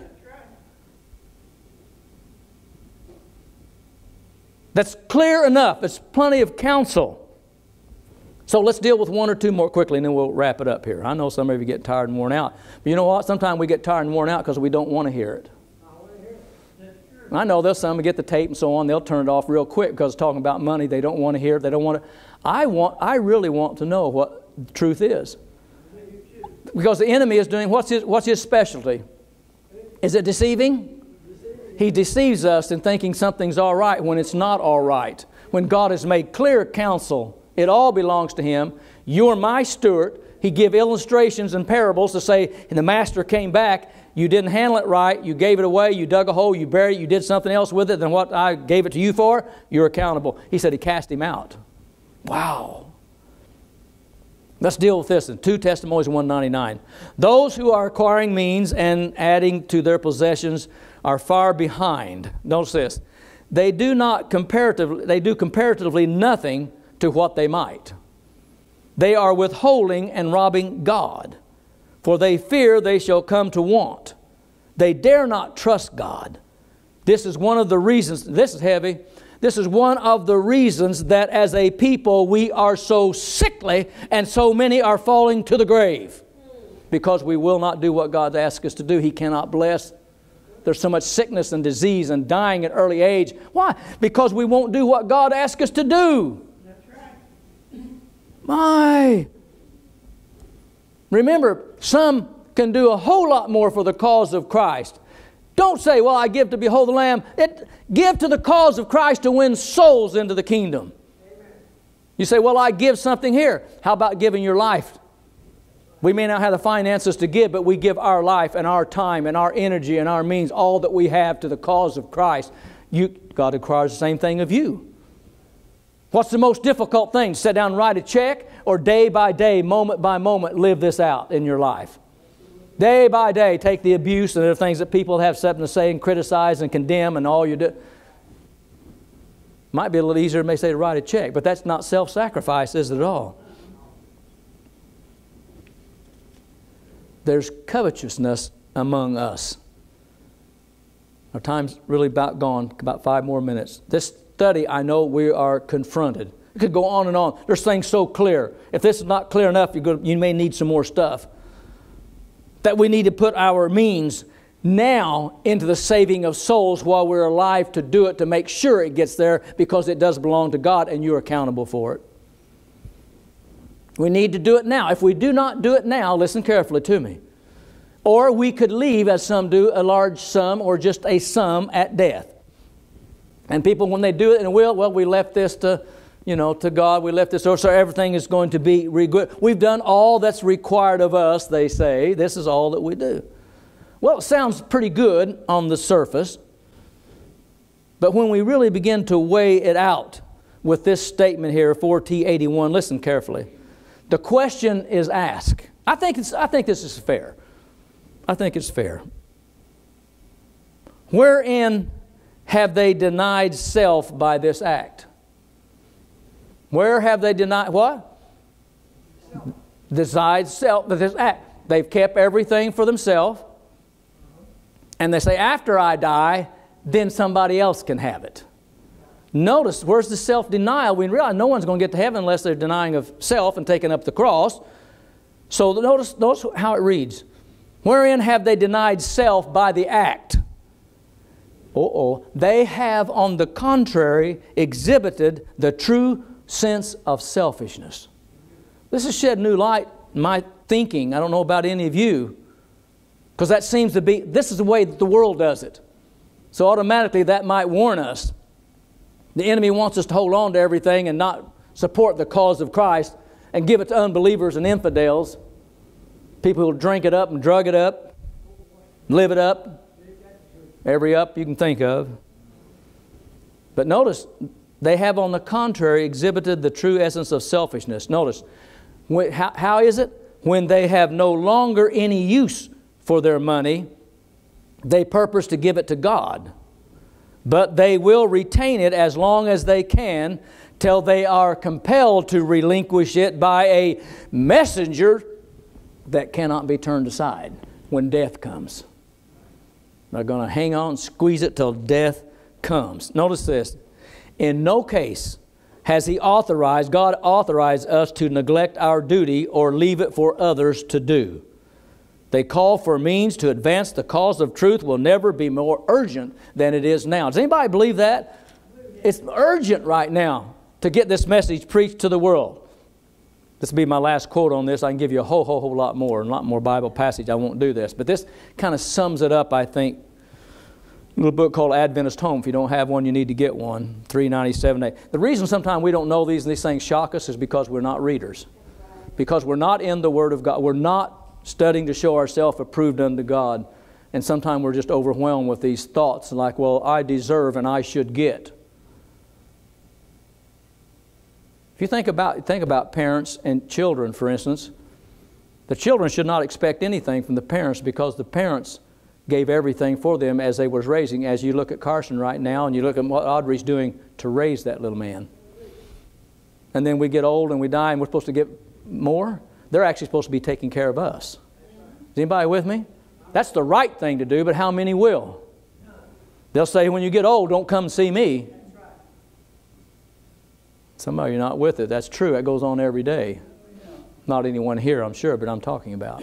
That's clear enough. It's plenty of counsel. So let's deal with one or two more quickly, and then we'll wrap it up here. I know some of you get tired and worn out. But you know what? Sometimes we get tired and worn out because we don't want to hear it. I know there's some who get the tape and so on. They'll turn it off real quick because it's talking about money. They don't want to hear it. They don't want to. I really want to know what the truth is. Because the enemy is doing, what's his specialty? Is it deceiving? He deceives us in thinking something's all right when it's not all right. When God has made clear counsel, it all belongs to Him. You're my steward. He give illustrations and parables to say, and the master came back, you didn't handle it right, you gave it away, you dug a hole, you buried it, you did something else with it than what I gave it to you for, you're accountable. He said He cast him out. Wow. Let's deal with this in 2 Testimonies 199. Those who are acquiring means and adding to their possessions are far behind. Notice this. They do comparatively nothing to what they might. They are withholding and robbing God, for they fear they shall come to want. They dare not trust God. This is one of the reasons, this is heavy, this is one of the reasons that as a people we are so sickly and so many are falling to the grave. Because we will not do what God asks us to do. He cannot bless. There's so much sickness and disease and dying at early age. Why? Because we won't do what God asks us to do. My! Remember, some can do a whole lot more for the cause of Christ. Don't say, well, I give to behold the Lamb. Give to the cause of Christ to win souls into the kingdom. Amen. You say, well, I give something here. How about giving your life? We may not have the finances to give, but we give our life and our time and our energy and our means, all that we have to the cause of Christ. God requires the same thing of you. What's the most difficult thing? Sit down and write a check, or day by day, moment by moment, live this out in your life? Day by day, take the abuse and the things that people have something to say and criticize and condemn and all you do. Might be a little easier, may say, to write a check, but that's not self-sacrifice, is it at all? There's covetousness among us. Our time's really about gone, about 5 more minutes. This study, I know we are confronted. It could go on and on. There's things so clear. If this is not clear enough, you may need some more stuff. That we need to put our means now into the saving of souls while we're alive to do it, to make sure it gets there, because it does belong to God and you're accountable for it. We need to do it now. If we do not do it now, listen carefully to me. Or we could leave, as some do, a large sum or just a sum at death. And people, when they do it in a will, well, we left this to God. We left this over, so everything is going to be good. We've done all that's required of us, they say. This is all that we do. Well, it sounds pretty good on the surface. But when we really begin to weigh it out with this statement here, 4T81, listen carefully. The question is asked. I think this is fair. I think it's fair. Wherein have they denied self by this act? Where have they denied what? Denied self by this act. They've kept everything for themselves. And they say, after I die, then somebody else can have it. Notice, where's the self-denial? We realize no one's going to get to heaven unless they're denying of self and taking up the cross. So notice how it reads. Wherein have they denied self by the act? They have, on the contrary, exhibited the true sense of selfishness. This has shed new light in my thinking. I don't know about any of you, because that seems to be, this is the way that the world does it. So automatically that might warn us. The enemy wants us to hold on to everything and not support the cause of Christ and give it to unbelievers and infidels. People who drink it up and drug it up, live it up. Every up you can think of. But notice, they have on the contrary exhibited the true essence of selfishness. Notice, how is it? When they have no longer any use for their money, they purpose to give it to God. But they will retain it as long as they can, till they are compelled to relinquish it by a messenger that cannot be turned aside when death comes. They're going to hang on, squeeze it till death comes. Notice this. In no case has God authorized us to neglect our duty or leave it for others to do. They call for means to advance the cause of truth will never be more urgent than it is now. Does anybody believe that? It's urgent right now to get this message preached to the world. This will be my last quote on this. I can give you a whole lot more Bible passage. I won't do this. But this kind of sums it up, I think. A little book called Adventist Home. If you don't have one, you need to get one. $3.97. The reason sometimes we don't know these things shock us is because we're not readers. Because we're not in the Word of God. We're not studying to show ourselves approved unto God. And sometimes we're just overwhelmed with these thoughts like, well, I deserve and I should get. If you think about parents and children, for instance, the children should not expect anything from the parents because the parents gave everything for them as they was raising. As you look at Carson right now and you look at what Audrey's doing to raise that little man. And then we get old and we die and we're supposed to get more. They're actually supposed to be taking care of us. Is anybody with me? That's the right thing to do, but how many will? They'll say, when you get old, don't come see me. Some of you are not with it. That's true. That goes on every day. Not anyone here, I'm sure, but I'm talking about.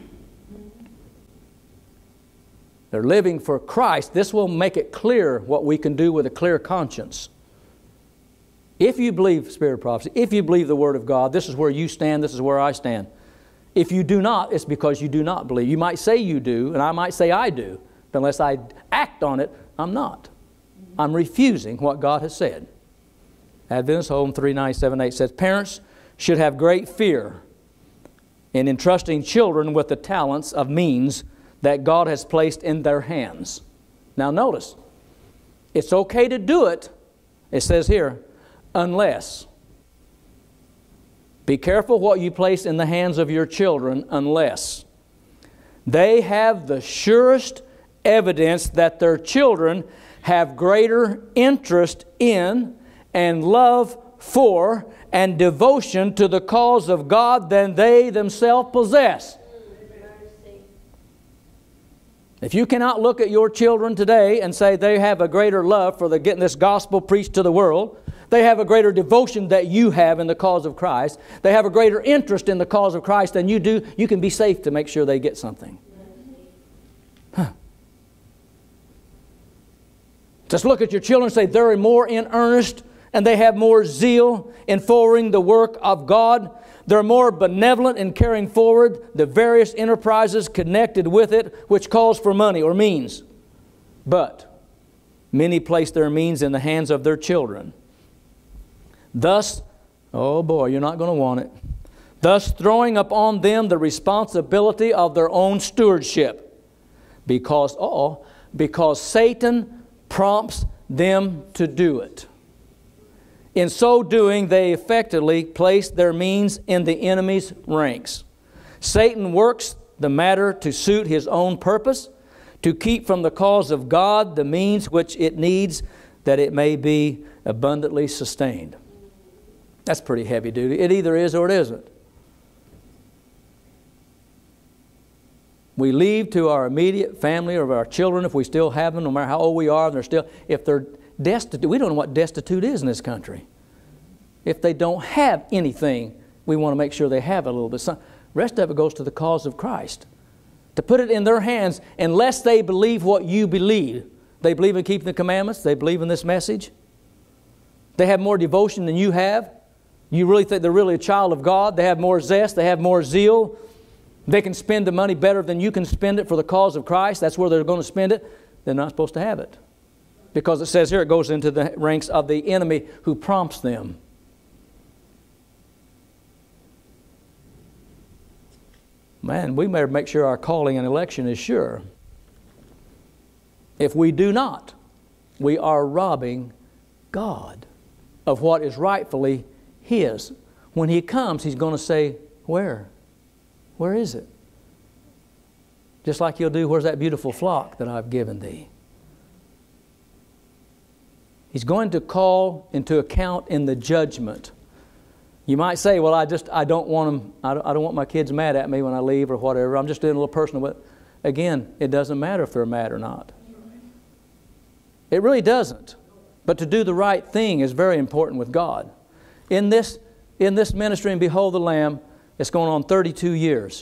They're living for Christ. This will make it clear what we can do with a clear conscience. If you believe Spirit of Prophecy, if you believe the Word of God, this is where you stand, this is where I stand. If you do not, it's because you do not believe. You might say you do, and I might say I do. But unless I act on it, I'm not. I'm refusing what God has said. Adventist Home 3978 says, parents should have great fear in entrusting children with the talents of means that God has placed in their hands. Now notice, it's okay to do it, it says here, unless. Be careful what you place in the hands of your children unless they have the surest evidence that their children have greater interest in and love for and devotion to the cause of God than they themselves possess. If you cannot look at your children today and say they have a greater love for getting this gospel preached to the world, they have a greater devotion that you have in the cause of Christ, they have a greater interest in the cause of Christ than you do, you can be safe to make sure they get something. Just look at your children and say they're more in earnest and they have more zeal in forwarding the work of God. They're more benevolent in carrying forward the various enterprises connected with it, which calls for money or means. But many place their means in the hands of their children. Thus, oh boy, you're not going to want it. Thus throwing upon them the responsibility of their own stewardship. Because Satan prompts them to do it. In so doing, they effectively place their means in the enemy's ranks. Satan works the matter to suit his own purpose, to keep from the cause of God the means which it needs that it may be abundantly sustained. That's pretty heavy duty. It either is or it isn't. We leave to our immediate family or our children, if we still have them, no matter how old we are, if they're destitute. We don't know what destitute is in this country. If they don't have anything, we want to make sure they have a little bit. The rest of it goes to the cause of Christ. To put it in their hands, unless they believe what you believe. They believe in keeping the commandments. They believe in this message. They have more devotion than you have. You really think they're really a child of God. They have more zest. They have more zeal. They can spend the money better than you can spend it for the cause of Christ. That's where they're going to spend it. They're not supposed to have it. Because it says here it goes into the ranks of the enemy who prompts them. Man, we better make sure our calling and election is sure. If we do not, we are robbing God. of what is rightfully His. When He comes, He's going to say, where? Where is it? Just like He'll do, where's that beautiful flock that I've given thee? He's going to call into account in the judgment. You might say, well, I don't want them, I don't want my kids mad at me when I leave or whatever. I'm just doing a little personal. But again, it doesn't matter if they're mad or not. It really doesn't. But to do the right thing is very important with God. In this ministry, and Behold the Lamb, it's going on 32 years.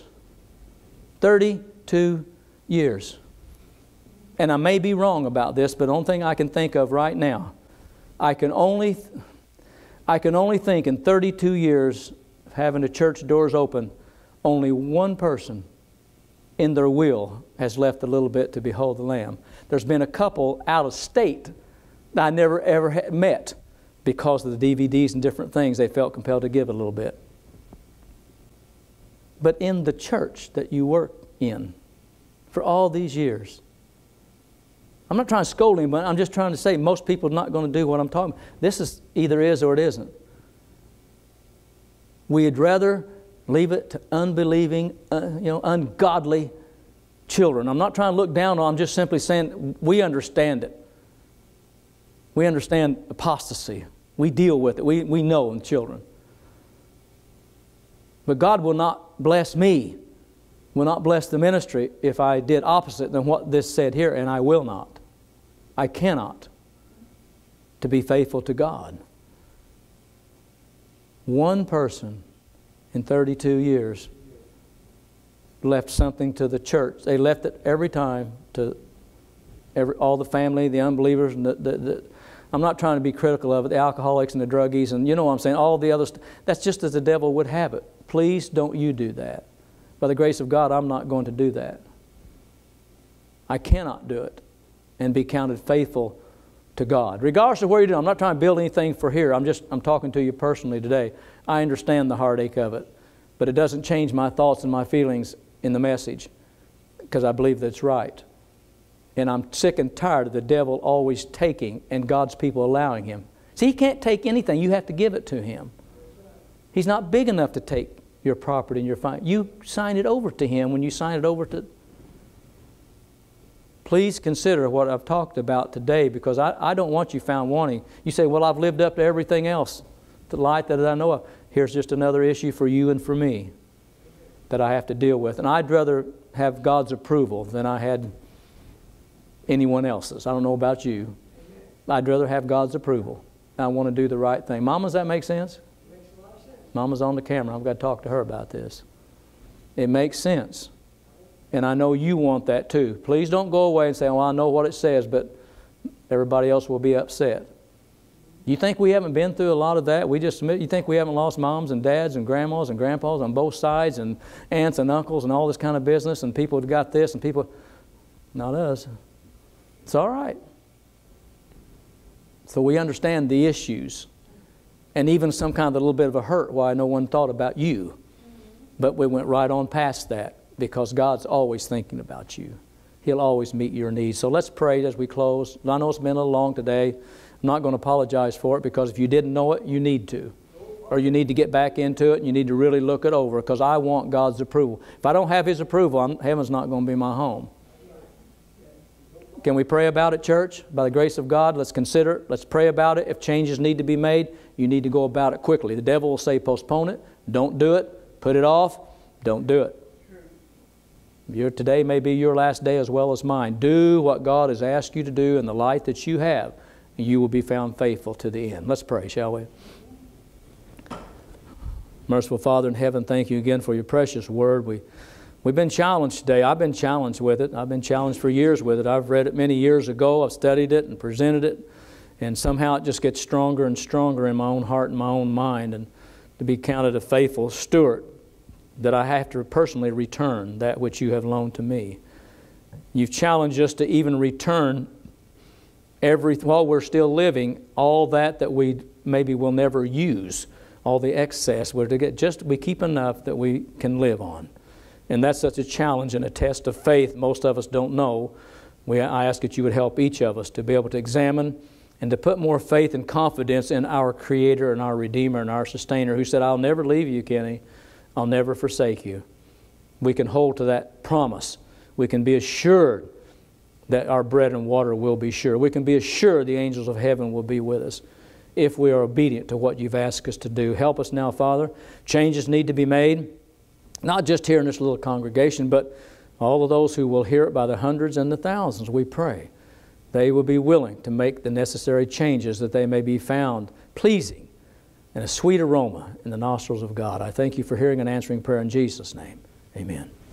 32 years. And I may be wrong about this, but the only thing I can think of right now, I can only think in 32 years of having the church doors open, only one person in their will has left a little bit to behold the Lamb. There's been a couple out of state that I never ever had met because of the DVDs and different things. They felt compelled to give a little bit. But in the church that you work in for all these years, I'm not trying to scold him, but I'm just trying to say most people are not going to do what I'm talking about. This is either is or it isn't. We'd rather leave it to unbelieving, ungodly children. I'm not trying to look down on. I'm just simply saying we understand it. We understand apostasy. We deal with it. We know in children. But God will not bless me, will not bless the ministry if I did opposite than what this said here, and I will not. I cannot, to be faithful to God. One person in 32 years left something to the church. They left it every time to all the family, the unbelievers, and I'm not trying to be critical of it, the alcoholics and the druggies, and you know what I'm saying, all the other stuff. That's just as the devil would have it. Please don't you do that. By the grace of God, I'm not going to do that. I cannot do it and be counted faithful to God. Regardless of where you're doing, I'm not trying to build anything for here. I'm talking to you personally today. I understand the heartache of it, but it doesn't change my thoughts and my feelings in the message because I believe that's right. And I'm sick and tired of the devil always taking and God's people allowing him. See, he can't take anything. You have to give it to him. He's not big enough to take your property and your finance. You sign it over to him when you sign it over to... Please consider what I've talked about today because I don't want you found wanting. You say, well, I've lived up to everything else, the light that I know of. Here's just another issue for you and for me that I have to deal with. And I'd rather have God's approval than I had anyone else's. I don't know about you. I'd rather have God's approval. I want to do the right thing. Mama, does that make sense? Makes a lot of sense. Mama's on the camera. I've got to talk to her about this. It makes sense. And I know you want that too. Please don't go away and say, well, I know what it says, but everybody else will be upset. You think we haven't been through a lot of that? You think we haven't lost moms and dads and grandmas and grandpas on both sides and aunts and uncles and all this kind of business and people have got this and people... Not us. It's all right. So we understand the issues and even some kind of a little bit of a hurt why no one thought about you. But we went right on past that. Because God's always thinking about you. He'll always meet your needs. So let's pray as we close. I know it's been a little long today. I'm not going to apologize for it because if you didn't know it, you need to. Or you need to get back into it and you need to really look it over because I want God's approval. If I don't have His approval, heaven's not going to be my home. Can we pray about it, church? By the grace of God, let's consider it. Let's pray about it. If changes need to be made, you need to go about it quickly. The devil will say postpone it. Don't do it. Put it off. Don't do it. Today may be your last day as well as mine. Do what God has asked you to do in the light that you have, and you will be found faithful to the end. Let's pray, shall we? Merciful Father in heaven, thank you again for your precious word. We've been challenged today. I've been challenged with it. I've been challenged for years with it. I've read it many years ago. I've studied it and presented it, and somehow it just gets stronger and stronger in my own heart and my own mind, and to be counted a faithful steward, that I have to personally return that which you have loaned to me. You've challenged us to even return while we're still living, all that we maybe will never use, all the excess. We're to get we keep enough that we can live on. And that's such a challenge and a test of faith most of us don't know. I ask that you would help each of us to be able to examine and to put more faith and confidence in our Creator and our Redeemer and our Sustainer, who said, I'll never leave you, Kenny. I'll never forsake you. We can hold to that promise. We can be assured that our bread and water will be sure. We can be assured the angels of heaven will be with us if we are obedient to what you've asked us to do. Help us now, Father. Changes need to be made, not just here in this little congregation, but all of those who will hear it by the hundreds and the thousands, we pray. They will be willing to make the necessary changes that they may be found pleasing and a sweet aroma in the nostrils of God. I thank you for hearing and answering prayer in Jesus' name. Amen.